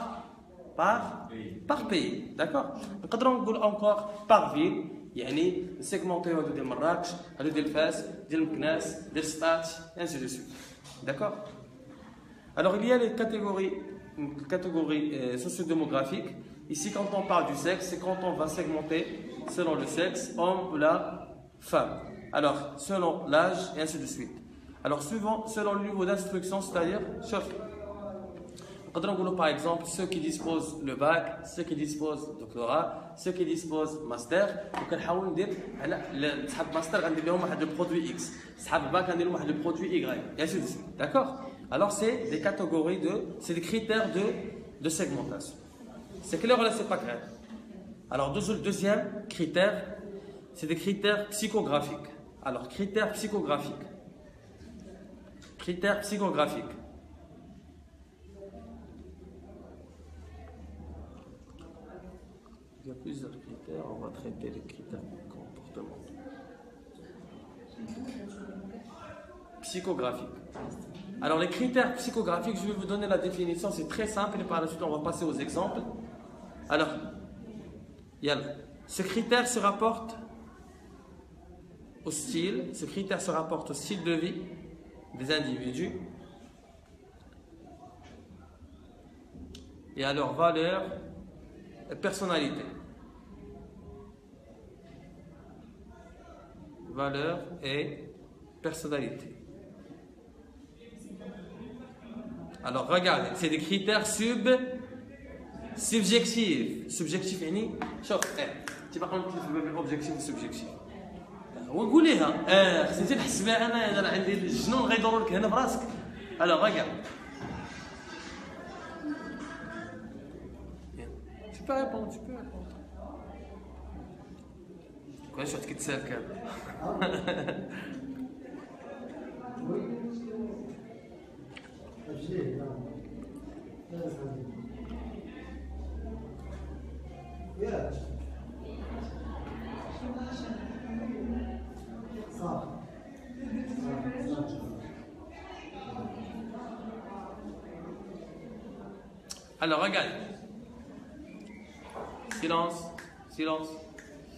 par pays, d'accord? نقدروا encore par ville, يعني segmenté ديال مراكش، هادو ديال فاس، ديال مكناس، ديال سطات، ainsi de suite. D'accord? Alors il y a les catégories socio-démographiques. Ici, quand on parle du sexe, c'est quand on va segmenter selon le sexe, homme ou la femme. Alors, selon l'âge, et ainsi de suite. Alors, selon le niveau d'instruction, c'est-à-dire, par exemple, ceux qui disposent le bac, ceux qui disposent le doctorat, ceux qui disposent master, وكنحاول ندير على صحاب master غندير لهم واحد le produit X, صحاب bac غندير لهم واحد le produit Y, et ainsi de suite. D'accord? Alors c'est des catégories c'est des critères de segmentation. C'est clair ou là c'est pas clair? Alors deuxième critère, c'est des critères psychographiques. Alors critères psychographiques. Critères psychographiques. Il y a plusieurs critères, on va traiter les critères comportementaux. Psychographiques. Alors les critères psychographiques, je vais vous donner la définition, c'est très simple et par la suite on va passer aux exemples. Alors, ce critère se rapporte au style de vie des individus et à leur valeur et personnalité. Valeur et personnalité. Alors regardez, c'est des critères subjectifs. Subjectif يعني شوف انت باقي نتكلم في الاوبجيكتيف والسبجيكتيف. وقوليها خصني نحسبها انا راه عندي الجنون غيدوروا لك هنا في راسك. Alors regarde. Tu peux répondre. كون شفت كتسال كامل. Alors regarde. Silence.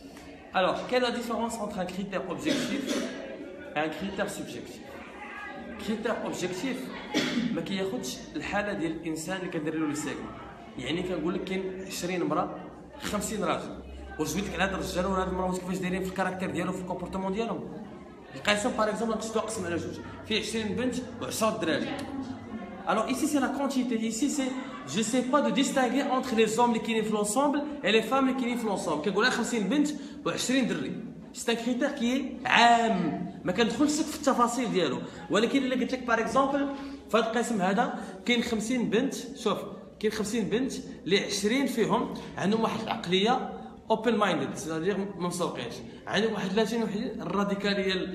Alors, quelle est la différence entre un critère objectif et un critère subjectif? كريتير اوبجيكتيف ما كياخذش الحاله ديال الانسان اللي كندير له لي سيغمون. يعني كنقول لك كاين 20 امراه 50 راجل، وزويتك على هاد الرجال ولا هاد المراه كيفاش دايرين في الكاركتير ديالهم في الكومبورتمون ديالهم. القاسم باغ اكزومبل نقصدو نقسم على جوج، فيه 20 بنت و10 دراري. Alors ici c'est la quantité, ici c'est je sais pas de distinguer entre les hommes qui vivent ensemble et les femmes qui vivent ensemble. كنقول 50 بنت و20 دري. C'est un critère qui est عام، ما كندخلش في التفاصيل ديالو، ولكن الا قلت لك باغ اكزومبل في هذا القسم هذا كاين 50 بنت، شوف كاين 50 بنت اللي 20 فيهم عندهم واحد العقليه اوبن مايندد، سيتادير ما مسوقينش، عندهم واحد 30 وحده الراديكاليه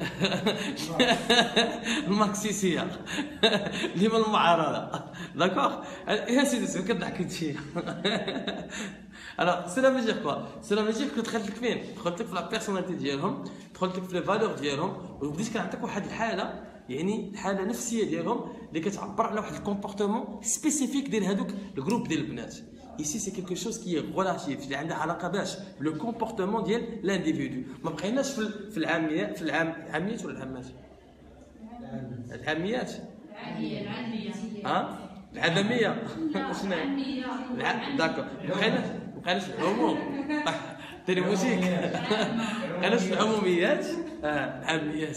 الماركسيسيه اللي من المعارضه، داكوغ يا سيدي كنضحك هادشي. Alors, cela veut dire quoi? Cela veut dire que دخلت لك فين؟ دخلت لك في لا بيرسوناليتي ديالهم، دخلت لك في لي فالور ديالهم، وبديت كنعطيك واحد الحاله، يعني الحاله النفسيه ديالهم اللي كتعبر على واحد الكومبورتمون سبيسيفيك ديال هذوك الجروب ديال البنات. Ici c'est quelque chose qui est relatif اللي عندها علاقه باش لو كومبورتمون ديال لانديفيدو. ما بقيناش في العاميات، في العاميات ولا العامات؟ العاميات العامية العدميه شنو هي؟ داكور بقيناش في العموم ديري موسيك بقيناش في العموميات العاميات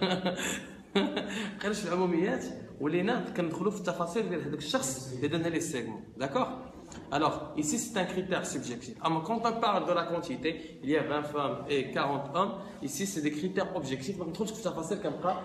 بقيناش في العموميات ولينا كندخلوا في التفاصيل ديال هذاك الشخص اللي درنا ليه السيغمون. داكور. Alors, ici c'est un critère subjectif. Alors, quand on parle de la quantité, il y a 20 femmes et 40 hommes. Ici, c'est des critères objectifs. Donc, on trouve que ça facile comme ça.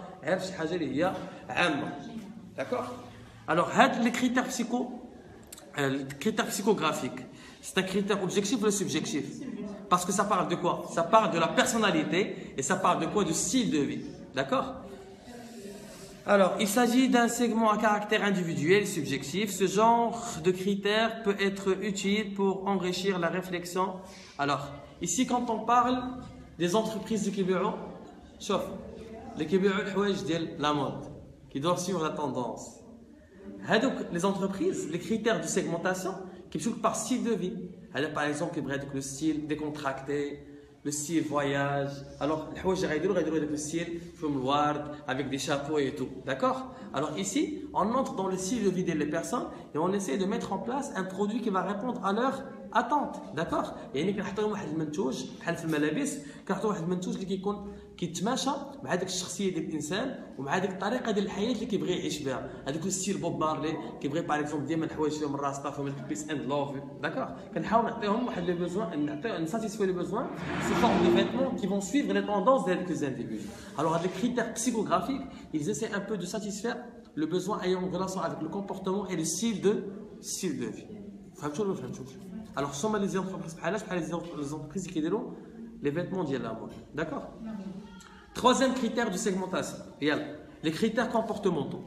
D'accord? Alors, les critères psychographiques, c'est un critère objectif ou subjectif? Parce que ça parle de quoi? Ça parle de la personnalité et ça parle de quoi? Du style de vie. D'accord? Alors, il s'agit d'un segment à caractère individuel, subjectif. Ce genre de critères peut être utile pour enrichir la réflexion. Alors, ici, quand on parle des entreprises qui بيعوا، شوف اللي كيبيعوا الحوايج ديال la mode qui doivent suivre la tendance. هذوك les entreprises, les critères de segmentation كيمشيو par style de vie. هذا par exemple كيبغي هذاك le style décontracté, le style voyage. Alors, الحوايج غيديروا هذاك le style فم الورد avec des chapeaux et tout. D'accord? Alors ici, on entre dans le style de vie des personnes et on essaie de mettre en place un produit qui va répondre à leurs attentes. D'accord? يعني كنحطوا لهم واحد المنتوج بحال في الملابس، كنحطوا واحد المنتوج اللي كيكون كيتماشى مع ديك الشخصيه ديال الانسان ومع ديك الطريقه ديال الحياه اللي كيبغي يعيش بها. هذاك الستيل بوب مارلي كيبغي باغ اكزومبل ديما الحوايج فيهم الراسطه فيهم البيس اند لوف. داكور؟ كنحاول نعطيهم واحد لي بوزوان، نعطيهم نساتيسفي لي بوزوان sous forme de vêtements qui vont suivre les tendances de quelques individus. Alors, les critères psychographiques, ils essaient un peu de satisfaire le besoin ayant une relation avec le comportement et le style de vie. Alors, somme les entreprises, les entreprises qui déroulent les vêtements de la mode. D'accord? Troisième critère de segmentation, les critères comportementaux.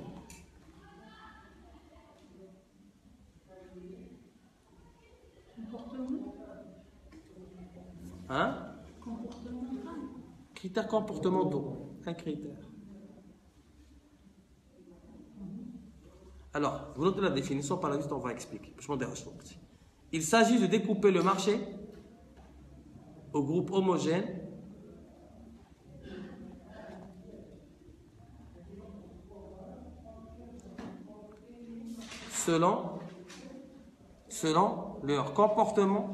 Hein? Critères comportementaux, un critère. Alors, vous notez la définition, par la suite on va expliquer. Il s'agit de découper le marché au groupe homogène selon leur comportement,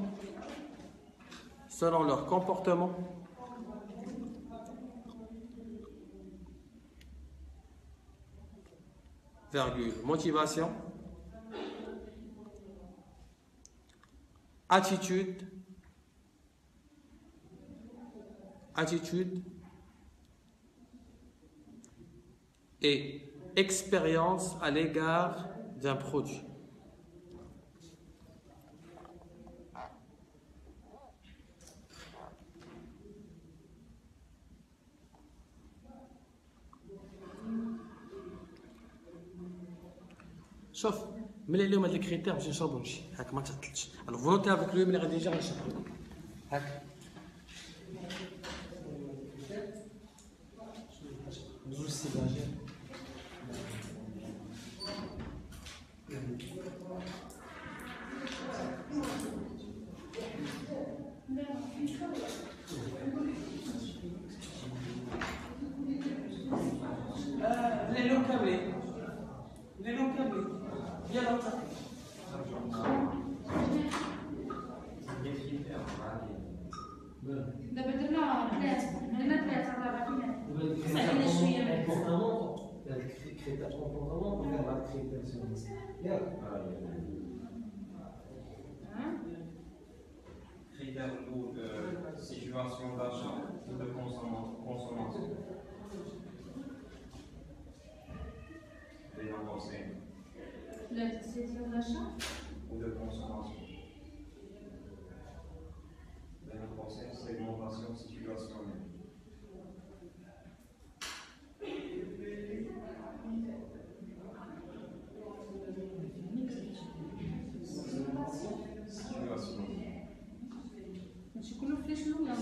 virgule, motivation, attitude et expérience à l'égard d'un produit. شوف ملي اليوم هاد الكريتير باش نشربو نمشي هاك ما تعطلش. الو فولونتي افيك لو ملي غادي نجي غنشرب هاك بزوج سيباجير اليوم كامل ديالها وتقي. دابا درنا ثلاثة الرابع فين؟ ساعدنا شوية من critère comportement, on verra le critère sur le Critère ou situation d'achat ou de consommation. Veuillez en penser. La situation d'achat Ou de consommation. Veuillez en penser. Segmentation situationnelle. ماشي كله فلاش الأولى.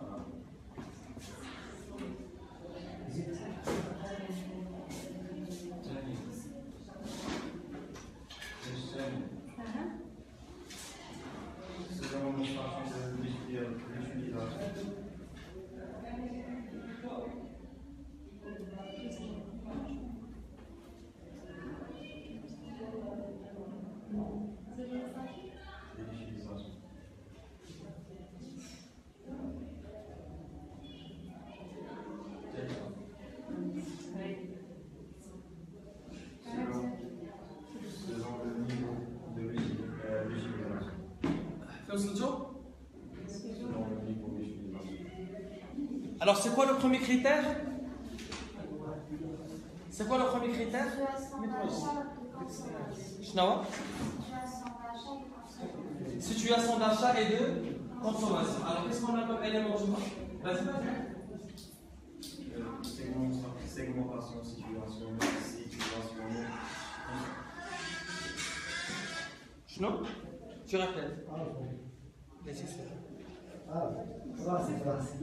Alors, c'est quoi le premier critère? C'est quoi le premier critère? Situation d'achat et de consommation. Alors, qu'est-ce qu'on a comme élément? Vas-y. Segmentation, situation. Non? Tu répètes. Laissez faire. راسي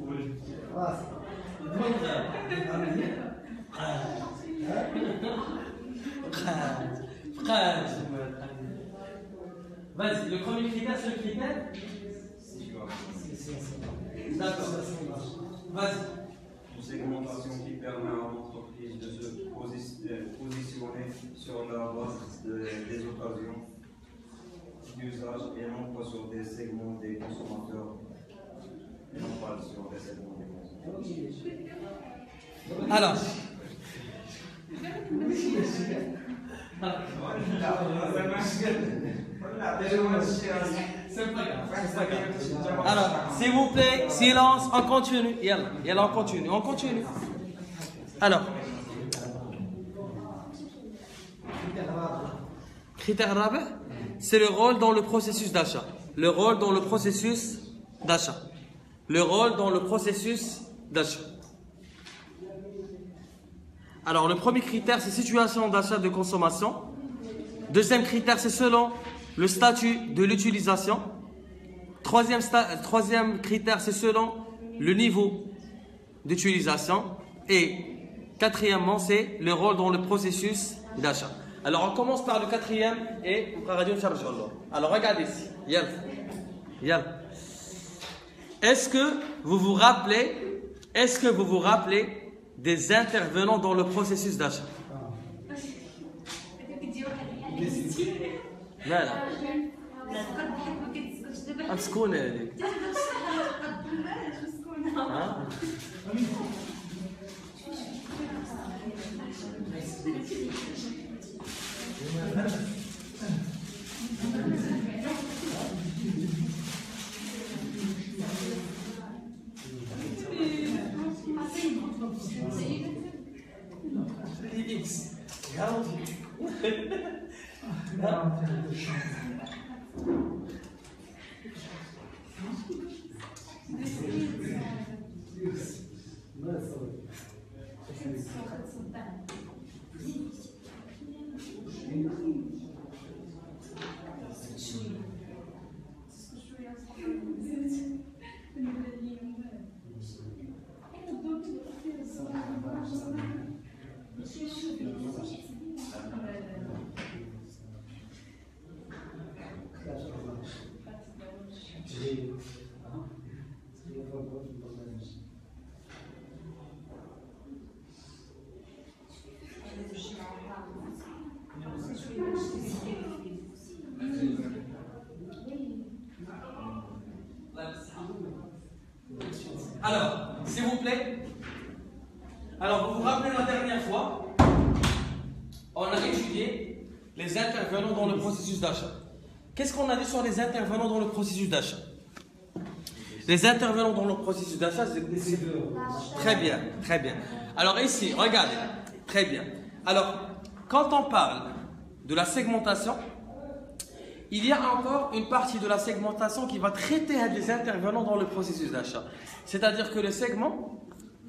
Vas-y, le premier critère, c'est le critère? D'accord. Vas-y. Une segmentation qui permet à l'entreprise de se positionner sur la base des occasions d'usage et non pas sur des segments des consommateurs. Et non pas sur des segments des consommateurs. Alors. Alors, s'il vous plaît, silence, on continue. Yalla, on continue. Alors. Critère rabe, c'est le rôle dans le processus d'achat. Le rôle dans le processus d'achat. Alors, le premier critère, c'est situation d'achat de consommation. Deuxième critère, c'est selon le statut de l'utilisation. Troisième critère, c'est selon le niveau d'utilisation. Et quatrièmement, c'est le rôle dans le processus d'achat. Alors, on commence par le quatrième et on va charger. Alors, regardez ici. Yal. Est-ce que vous vous rappelez des intervenants dans le processus d'achat? لا مسكونة هذيك. Alors, s'il vous plaît. Alors, vous vous rappelez la dernière fois, on a étudié les intervenants dans le processus d'achat. Qu'est-ce qu'on a dit sur les intervenants dans le processus d'achat? Les intervenants dans le processus d'achat, c'est très bien, très bien. Alors ici, regardez, très bien. Alors, quand on parle de la segmentation, il y a encore une partie de la segmentation qui va traiter les intervenants dans le processus d'achat. C'est-à-dire que le segment,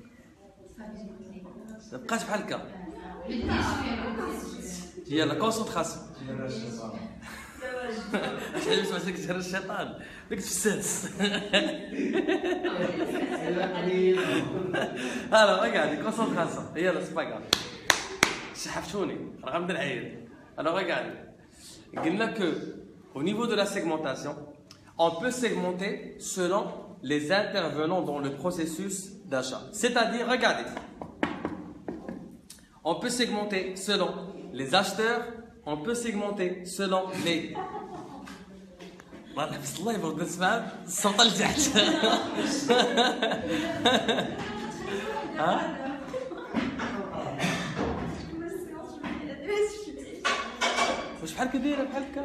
il y a la concentration. Alors, regardez, concentration. C'est pas grave. Alors, regardez. Au niveau de la segmentation, on peut segmenter selon les intervenants dans le processus d'achat. C'est-à-dire, regardez, on peut segmenter selon les acheteurs, on peut segmenter selon les... واش بحال كديره بحال هكا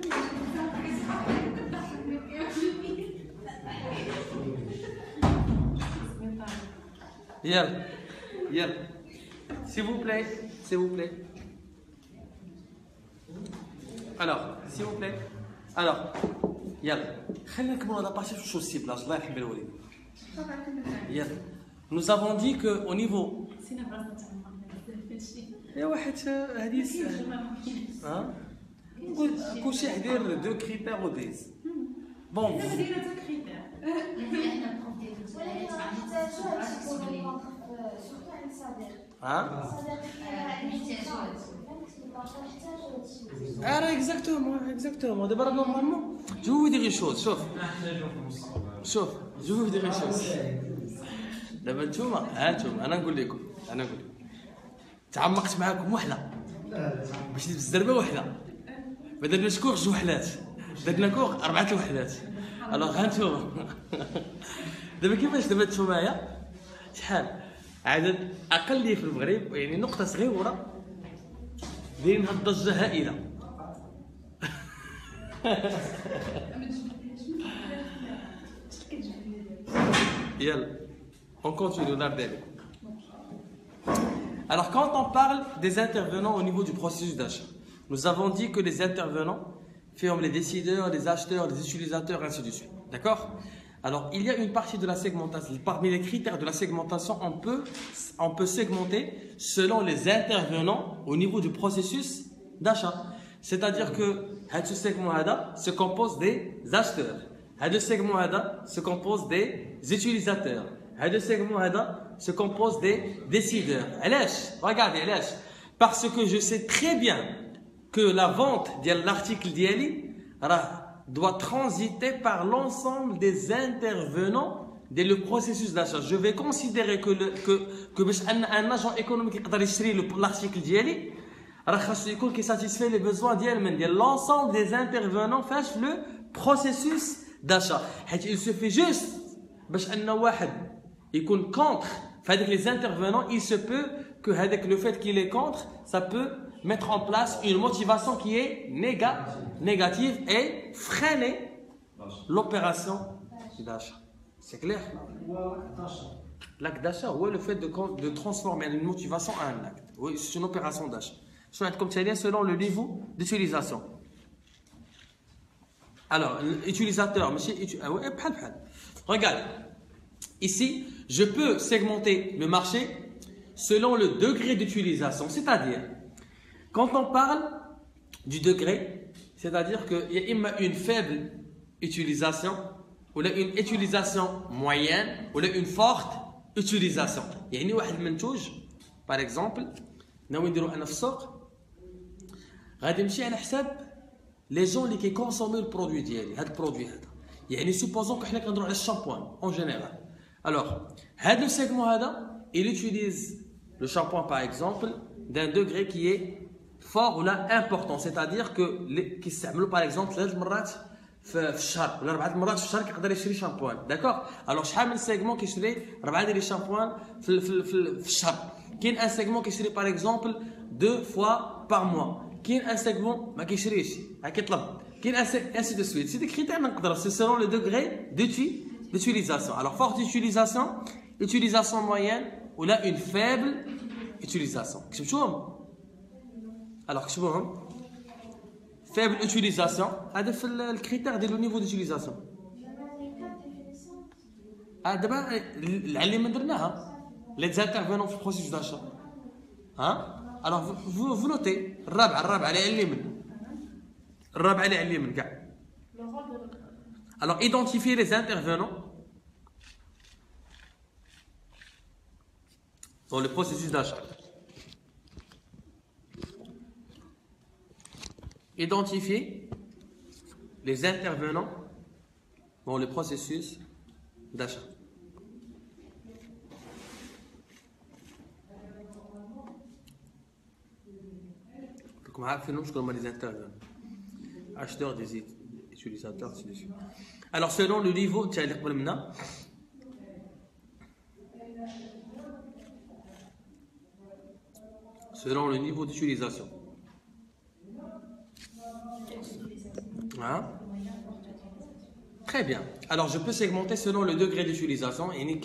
يلا يلا s'il vous plaît alors s'il vous plaît alors يلا خلينا نكملوا هذا بارتي شو السيبلاج الله يرحم الوالدين يلا nous avons dit que au niveau يا واحد هذه ها كلشي يدير دو كريتير وديز بون ها اه اكزاكتومون دابا راه نورمالمون جو دير شوز شوف جو دير شوز دابا نتوما انا نقول لكم تعمقت معاكم وحده باش بالزربه وحده ما درناش كور جوج وحدات درنا كور 4 وحدات الوغ ها نتوما دابا كيفاش دابا نتومايا شحال عدد اقل في المغرب يعني نقطه صغيره دايرين هاد الضجه هائله يلا on continue d'arder. Alors, quand on parle des intervenants au niveau du processus d'achat, nous avons dit que les intervenants forment les décideurs, les acheteurs, les utilisateurs, ainsi de suite. D'accord? Alors, il y a une partie de la segmentation. Parmi les critères de la segmentation, on peut segmenter selon les intervenants au niveau du processus d'achat. C'est-à-dire que ce segment-là se compose des acheteurs. Ce segment-là se compose des utilisateurs. Ce segment-là se compose des décideurs. Regardez, parce que je sais très bien que la vente de l'article d'Yali doit transiter par l'ensemble des intervenants dans le processus d'achat. Je vais considérer que un agent économique qui achète l'article d'Yali qui satisfait les besoins de l'ensemble des intervenants dans le processus d'achat. Il suffit juste il compte contre les intervenants, il se peut que le fait qu'il est contre, ça peut mettre en place une motivation qui est négative et freiner l'opération d'achat. C'est clair? L'acte d'achat, ou le fait de transformer une motivation en un acte. Oui, c'est une opération d'achat. Selon le niveau d'utilisation. Alors, utilisateur, regardez. Ici, je peux segmenter le marché selon le degré d'utilisation. C'est-à-dire, quand on parle du degré, c'est-à-dire qu'il y a une faible utilisation, ou une utilisation moyenne, ou une forte utilisation. Il y a une منتوج, par exemple, ناوي نديرو أنا في السوق غادي نمشي على حساب les gens اللي كيكونسوميو البرودوي ديالي هذا البرودوي هذا. يعني supposons que حنا كنهضروا على الشامبوان en général. Alors, le segment il utilise le shampoing par exemple d'un degré qui est fort ou là important, c'est-à-dire que qui s'appelle par exemple في الشهر ولا 4 مرات في الشهر كيقدر يشري شامبوان داكوغ. الوغ شحال من سيغمون كيشري 4 ديال لي شامبوان في الشهر. كاين ان سيغمون كيشري باغ اكزومبل 2 فوا بار موا، كاين ان سيغمون ما كيشريش كيطلب، كاين انسي دو سويت. سي دي كريتير نقدر سي سيلون لو دوغري d'utilisation. Alors forte utilisation, utilisation moyenne ou là une faible utilisation. كتبتوهم؟ alors كتبوهم faible utilisation هذا في الكريتير ديال لو نيفو d'utilisation. دابا العلم درناها les intervenants في البروسيس d'achat. alors vous notez الرابعه اللي على اليمين، الرابعه اللي على اليمين كاع. Alors, identifier les intervenants dans le processus d'achat. Identifier les intervenants dans le processus d'achat. Comme vous savez, les intervenants, acheteurs des utilisateurs, ainsi de suite. Alors selon le niveau, selon le niveau d'utilisation. Très bien. Alors je peux segmenter selon le degré d'utilisation.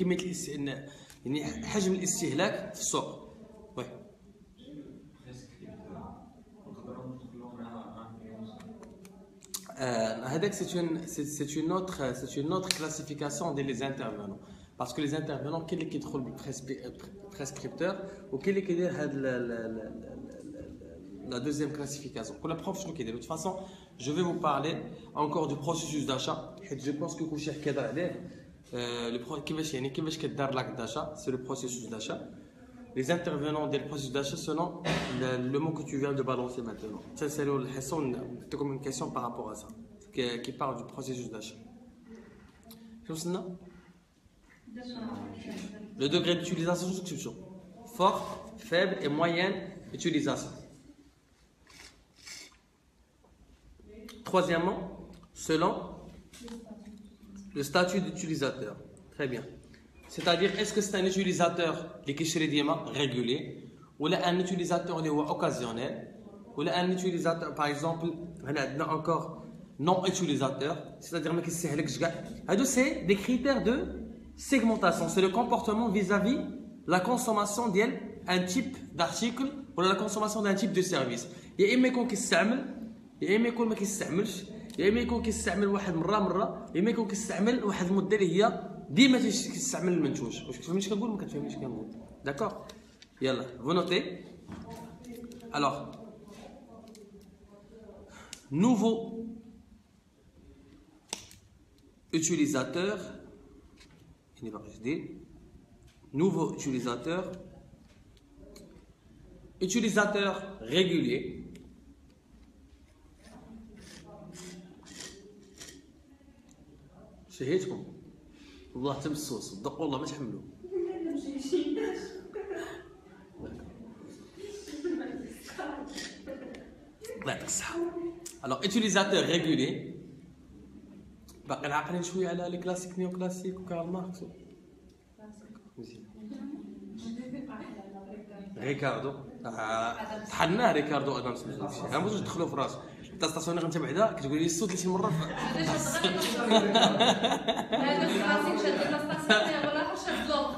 حجم الاستهلاك في السوق. Ouais. C'est une autre classification des intervenants. Parce que les intervenants, quel est qui trouve le prescripteur ou quel est qui est la deuxième classification. Pour la prof, de toute façon, je vais vous parler encore du processus d'achat. Je pense que vous cherchez l'acte d'achat, c'est le processus d'achat. Les intervenants des processus d'achat selon le mot que tu viens de balancer maintenant. C'est comme une question par rapport à ça, qui parle du processus d'achat. Le degré d'utilisation, forte, faible et moyenne utilisation. Troisièmement, selon le statut d'utilisateur. Très bien. C'est-à-dire, est-ce que c'est un utilisateur régulier ou un utilisateur occasionnel ou un utilisateur, par exemple, encore non utilisateur, c'est-à-dire c'est des critères de segmentation. C'est le comportement vis-à-vis la consommation d'un type d'article ou la consommation d'un type de service. Il y a des يا اما يكون ما كيستعملش، يا اما يكون كيستعمل واحد مره، يا اما يكون كيستعمل واحد المده اللي هي ديما كيستعمل المنتوج. واش كتفهمني اش كنقول؟ ما كتفهمنيش كنقول. داكوغ يلا فو نوتي. alors nouveau utilisateur nouveau utilisateur régulier. شهيتكم والله حتى بالصوص صدقوا والله ما تحملوا. الله يعطيك الصحة. alors utilisateur régulier باقي عاقلين شويه على لي كلاسيك نيو كلاسيك وكارل ماركس مزيان. ريكاردو طحناه ريكاردو انا نسمع داكشي ها باش تدخلوا في راسو. تستاسيوني انت بعدا كتقول لي الصوت 30 مره هذا الكلاسيك شاد تستاسيوني ولا واش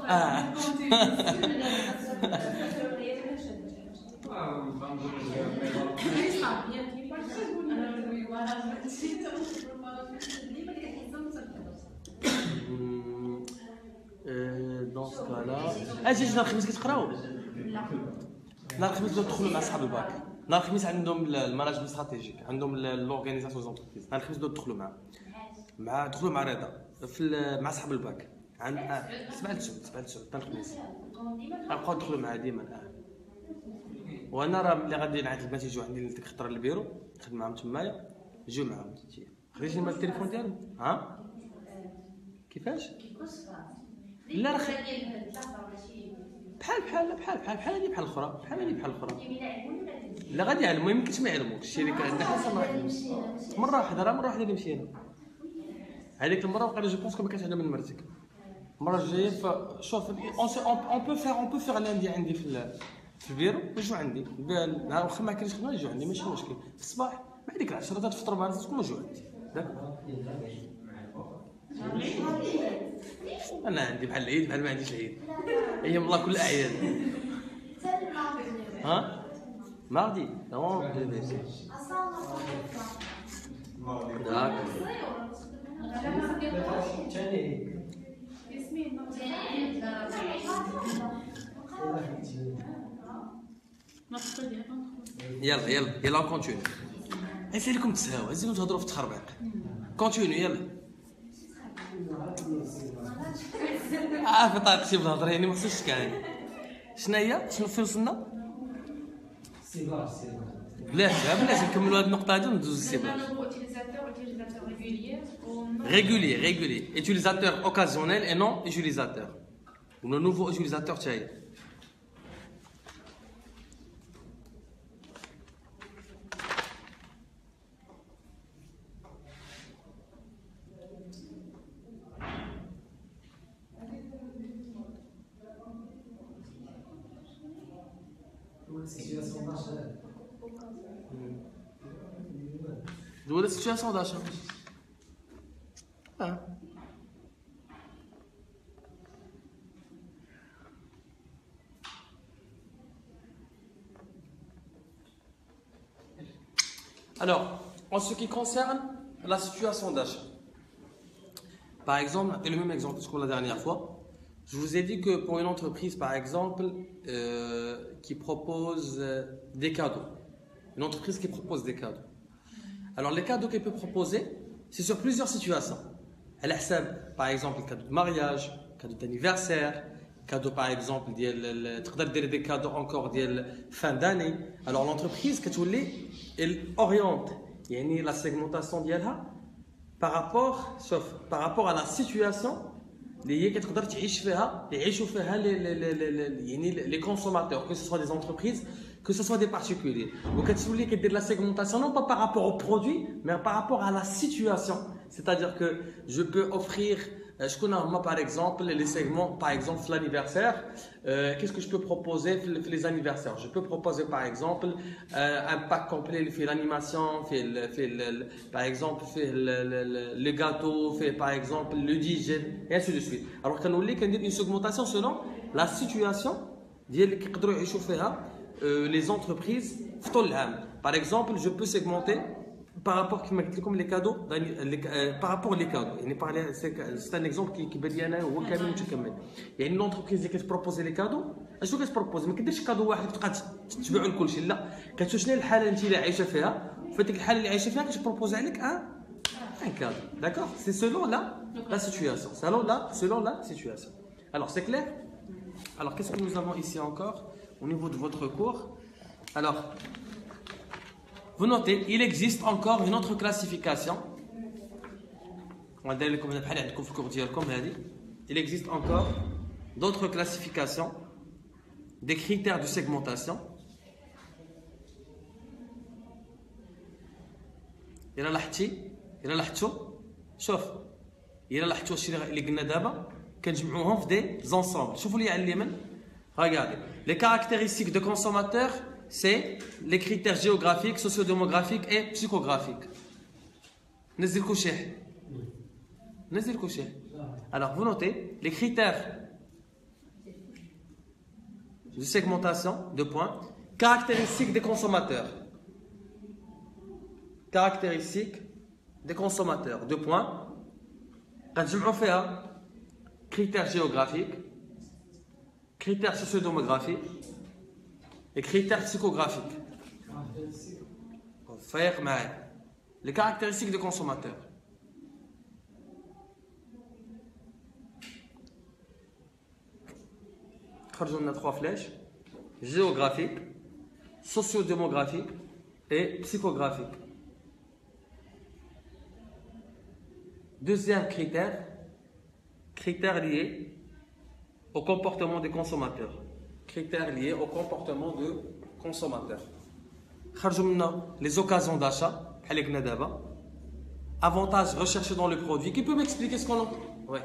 دون سكالا اجي نهار الخميس كتقراو؟ نهار الخميس تدخلوا مع صحاب الباك. نهار الخميس عندهم الماناجمنت استراتيجيك، عندهم لورغانيزاسيون زونتربريز. نهار الخميس تدخلوا دخلوا مع رضا مع صحاب الباك. سبعة حتى الخميس نبقاو ندخلوا معاه ديما. وانا راه ملي غادي نعيط البنات يجيو عندي ديك الخطره للبيرو نخدم معاهم تمايا يجيو معاهم. خديتي نمر التليفون ديالهم؟ ها كيفاش؟ لا راه بحال هادي بحال الاخرى لا غادي يعلموا يمكنش ما يعلموكش. الشركه عندنا حسن مره واحده اللي مشينا هذيك المره وقال جو بونس كو ما كانش عندها من مرتك المره الجايه شوف اون بو فيغ لاندي عندي في البيرو يجوا عندي واخا ما كاينش خدمه يجوا عندي ماشي مشكل في الصباح مع ديك العشره تفطروا مع راسكم يجوا عندي انا عندي بحال العيد بحال ما عنديش العيد ايام الله كل اعياد ها mardi non d'accord يلا كونتينيو عايز لكم تسهاو عايزين تهضروا في التخربيق كونتينيو يلا في طريقتي بالهضره يعني ما خصنيش كاين شنو فين وصلنا بلاش نكملوا هذه النقطه هذه وندوزو للسيبلاج régulier utilisateur occasionnel et non utilisateur ou le nouveau utilisateur تاعي de la situation d'achat. Alors, en ce qui concerne la situation d'achat, par exemple, et le même exemple que la dernière fois, je vous ai dit que pour une entreprise, par exemple, qui propose des cadeaux, une entreprise qui propose des cadeaux. Alors, les cadeaux qu'elle peut proposer, c'est sur plusieurs situations. Elle a, par exemple, le cadeau de mariage, cadeau d'anniversaire, cadeau, par exemple, des cadeaux encore de fin d'année. Alors, l'entreprise, elle oriente la segmentation d'elle par rapport à la situation les consommateurs, que ce soit des entreprises, que ce soit des particuliers. Donc, la segmentation, non pas par rapport au produit, mais par rapport à la situation. C'est-à-dire que je peux offrir, je connais moi par exemple, les segments, par exemple, l'anniversaire. Qu'est-ce que je peux proposer pour les anniversaires? Je peux proposer par exemple un pack complet, fait l'animation, par exemple, fait le gâteau, fait par exemple le DJ, et ainsi de suite. Alors qu'on a une segmentation selon la situation les entreprises. Par exemple, je peux segmenter par rapport comme les cadeaux, par rapport aux cadeaux. C'est un exemple qui est bien là. Il y a une entreprise qui propose les cadeaux. Je vais proposer, mais qu'est-ce que cadeau واحد تتبع الكل شيء لا كتشوف شنو الحاله انت اللي عايشه فيها في ديك الحاله اللي عايشه فيها كتبروبوز عليك un cadeau. D'accord? C'est selon la situation. Selon la situation. Alors c'est clair? Alors qu'est-ce que nous avons ici encore au niveau de votre cours? Alors vous notez, il existe encore une autre classification. Il existe encore d'autres classifications des critères de segmentation. إلا لاحظتوا شوف إلا لاحظتوا الشيء اللي قلنا دابا كنجمعوهم في دي زونسومبل. شوفوا لي على اليمين. Regardez, les caractéristiques de consommateurs, c'est les critères géographiques, sociodémographiques et psychographiques. Alors, vous notez les critères de segmentation, de points, caractéristiques des consommateurs. Caractéristiques des consommateurs, de points. Critères géographiques, critères sociodémographiques et critères psychographiques. Les caractéristiques des consommateurs. On a 3 flèches: géographique, sociodémographique et psychographique. Deuxième critère lié au comportement des consommateurs. Critères liés au comportement de consommateurs. Les occasions d'achat, avantages recherchés dans le produit. Qui peut m'expliquer ce qu'on a? Ouais.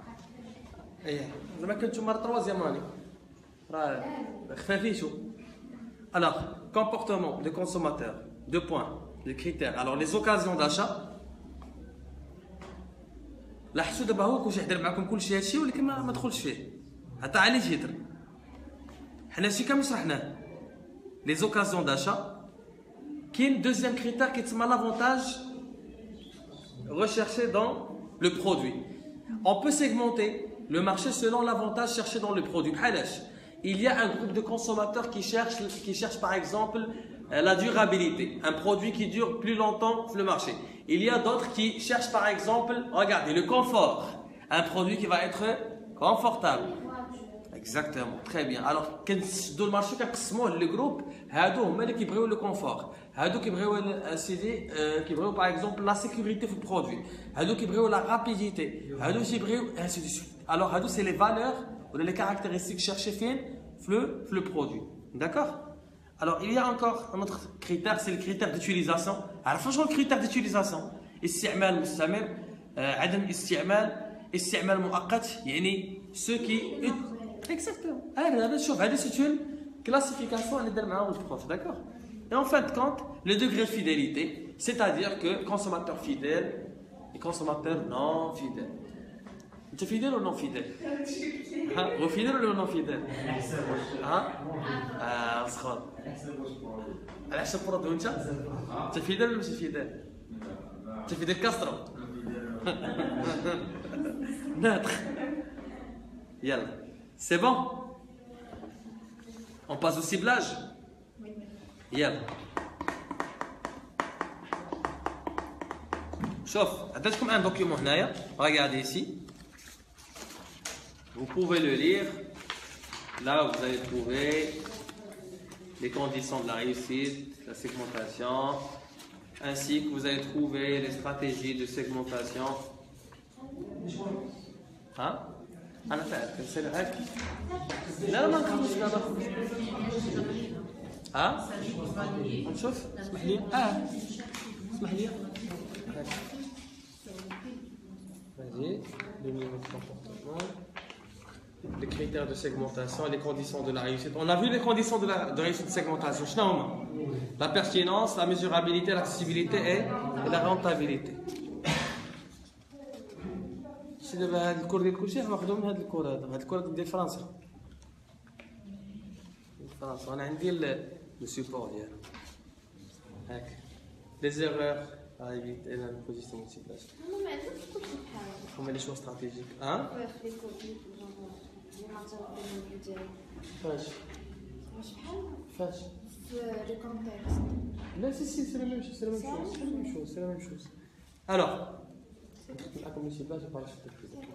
زعما كنتوما troisième année. راه خفافيشو. Alors, comportement de consommateur, 2 points, les critères. Alors, les occasions d'achat. لاحظتوا دابا هو كلشي حضر معكم كلشي هادشي ولكن ما دخلش فيه. حتى علاش يهضر؟ حنا هادشي كامل شرحناه. Les occasions d'achat. Quel deuxième critère qui est l'avantage recherché dans le produit? On peut segmenter le marché selon l'avantage cherché dans le produit. Il y a un groupe de consommateurs qui cherchent par exemple la durabilité, un produit qui dure plus longtemps sur le marché. Il y a d'autres qui cherchent par exemple, regardez, le confort, un produit qui va être confortable. Exactement, très bien. Alors, dans le marché, le groupe, qui brûle le confort. Qui brûle par exemple la sécurité du produit. Qui brûle la rapidité. Qui brûle ainsi de suite. Alors, c'est les valeurs ou les caractéristiques cherchées dans le produit. D'accord? Alors, il y a encore un autre critère, c'est le critère d'utilisation. Alors, franchement, le critère d'utilisation. استعمال مستمر، عدم استعمال مؤقت، يعني ceux qui exactement. C'est une classification à le prof, d'accord? Et en fin de compte, le degré de fidélité, c'est-à-dire que consommateur fidèle et consommateur non fidèle. Tu es fidèle ou non fidèle? Vous fidèle ou non fidèle? Ah, c'est quoi? Tu es fidèle ou non fidèle? Tu es fidèle Castro? Neutre. Yalla. C'est bon? On passe au ciblage? Yalla. Chauffe. Attendez-moi un document. Regardez ici. Vous pouvez le lire. Là, vous allez trouver les conditions de la réussite, la segmentation, ainsi que vous allez trouver les stratégies de segmentation. Hein? أنا فاهم كنسال هاك لا ما نخرجش دابا ها نشوف اسمح لي اسمح لي vas-y le niveau de comportement les critères de segmentation les conditions de la réussite on a vu les conditions de réussite de segmentation شنو هما la pertinence la mesurabilité l'accessibilité et la rentabilité دابا هاد الكور ديال كلشي ماخذهم من هاد الكور هاد الكور ديال فرنسا انا عندي لو سيبور ديالها هاك لي زيرور ايفيت انا البوزيسيون مولتيبلاج هما لي شوا استراتيجيك فاش le contexte. لا c'est la même chose alors la commission là je parle sur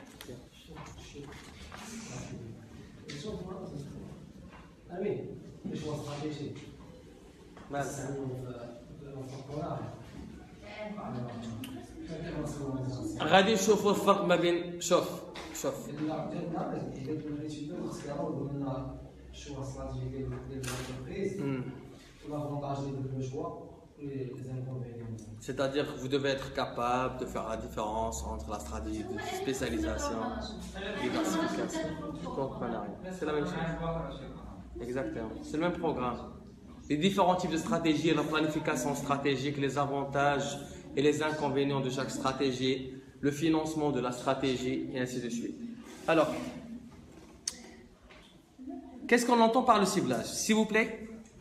Ah oui, les choix stratégiques. غادي نشوفوا الفرق ما بين شوف c'est-à-dire que vous devez être capable de faire la différence entre la stratégie de spécialisation et diversification. C'est la même chose. Exactement. C'est le même programme. Les différents types de stratégies, la planification stratégique, les avantages et les inconvénients de chaque stratégie, le financement de la stratégie et ainsi de suite. Alors, qu'est-ce qu'on entend par le ciblage? S'il vous plaît.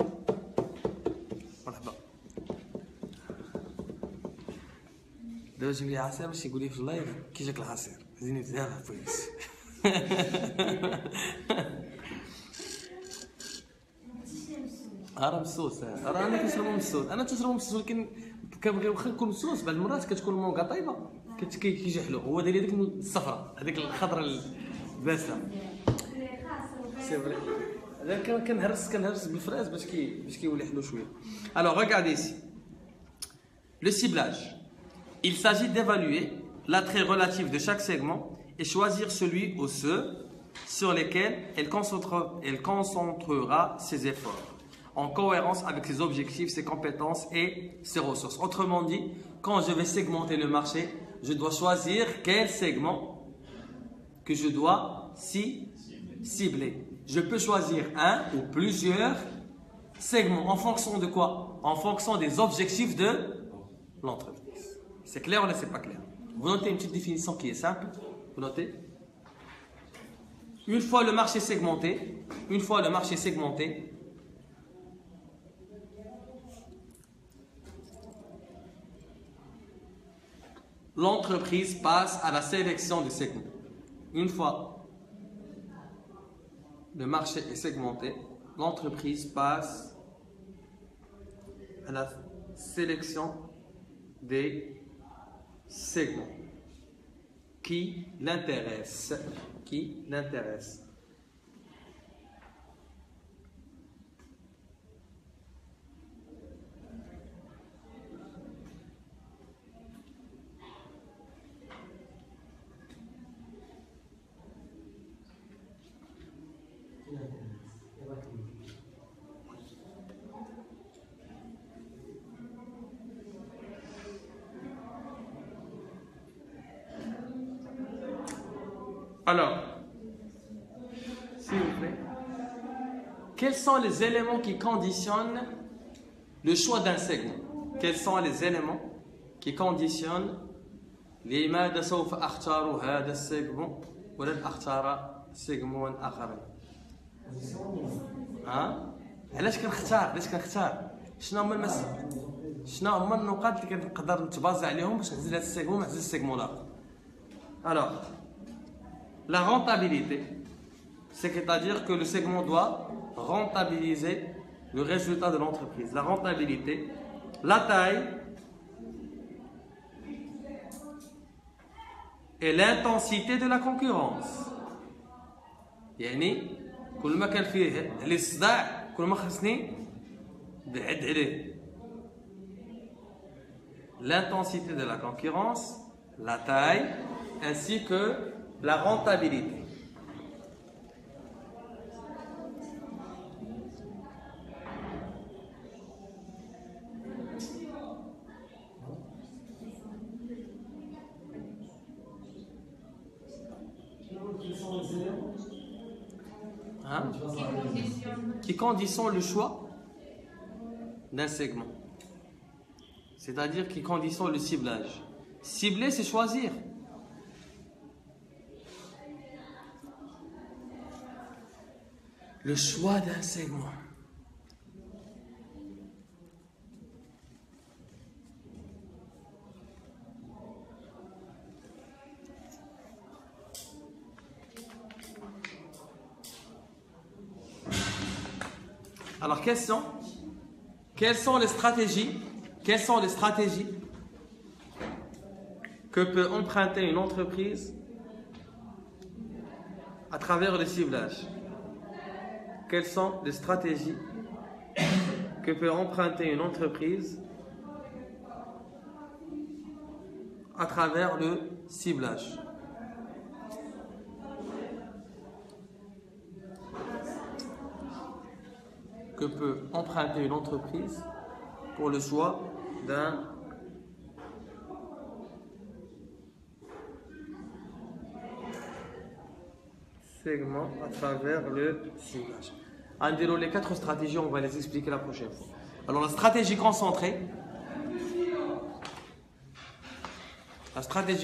دابا جيب لي عصير باش يقول لي في اللايف كي جاك العصير زيني بزاف بويس راه مسوس راه انا كنشربو مسوس انا تشربو مسوس ولكن كنبغي واخا نكون مسوس بعض المرات كتكون المونكا طايبه كيجي حلو هو داير هذيك الصفراء هذيك الخضره الباسله سي فري انا كنهرس بالفراز باش كيولي حلو شويه. Alors regardez ici le ciblage. Il s'agit d'évaluer l'attrait relatif de chaque segment et choisir celui ou ceux sur lesquels elle concentrera ses efforts, en cohérence avec ses objectifs, ses compétences et ses ressources. Autrement dit, quand je vais segmenter le marché, je dois choisir quel segment que je dois cibler. Je peux choisir un ou plusieurs segments. En fonction de quoi? En fonction des objectifs de l'entreprise. C'est clair ou c'est pas clair? Vous notez une petite définition qui est simple. Vous notez? Une fois le marché segmenté, l'entreprise passe à la sélection des segments. Une fois le marché est segmenté, l'entreprise passe à la sélection des segments qui l'intéressent. Alors, s'il vous plaît, quels sont les éléments qui conditionnent le choix d'un segment? Quels sont les éléments qui conditionnent لماذا سوف أختار هذا السيجمون ولن أختار سيجمون آخرين؟ علاش كنختار؟ شنو هما النقاط اللي كنقدر نتبازى عليهم باش نعزل هذا السيجمون ونعزل السيجمون الآخر؟ Alors, la rentabilité, c'est-à-dire que le segment doit rentabiliser le résultat de l'entreprise. La rentabilité, la taille et l'intensité de la concurrence. يعني كل ما كان فيه عليه الصداع كل ما خصني نبعد عليه. L'intensité de la concurrence, la taille, ainsi que la rentabilité. Qui conditionnent le choix d'un segment. C'est-à-dire qui conditionnent le ciblage. Cibler, c'est choisir. Le choix d'un segment. Alors, quelles sont les stratégies que peut emprunter une entreprise à travers le ciblage? Quelles sont les stratégies que peut emprunter une entreprise à travers le ciblage? Que peut emprunter une entreprise pour le choix d'un segment à travers le ciblage. En les 4 stratégies, on va les expliquer la prochaine fois. Alors la stratégie concentrée, la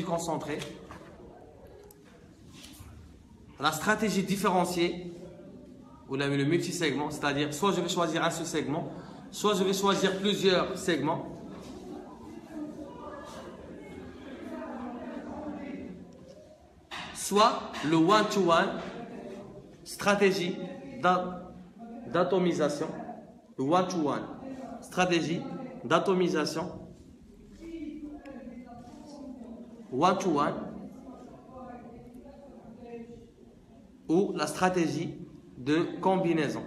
stratégie différenciée, ou le multisegment, c'est-à-dire soit je vais choisir un seul segment, soit je vais choisir plusieurs segments. Soit le one-to-one, stratégie d'atomisation, le one-to-one, stratégie d'atomisation, one-to-one, ou la stratégie de combinaison.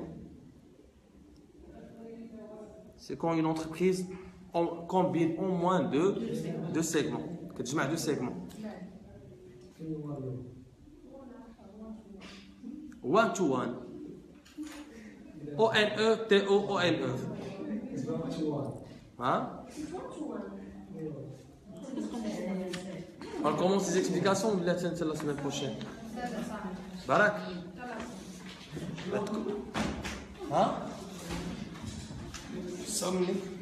C'est quand une entreprise combine au moins deux segments. Que tu mets 2 segments. One to one. O-N-E, T-O-O-N-E. Hein? On commence les explications ou la semaine prochaine? Barak. Hein? Somni.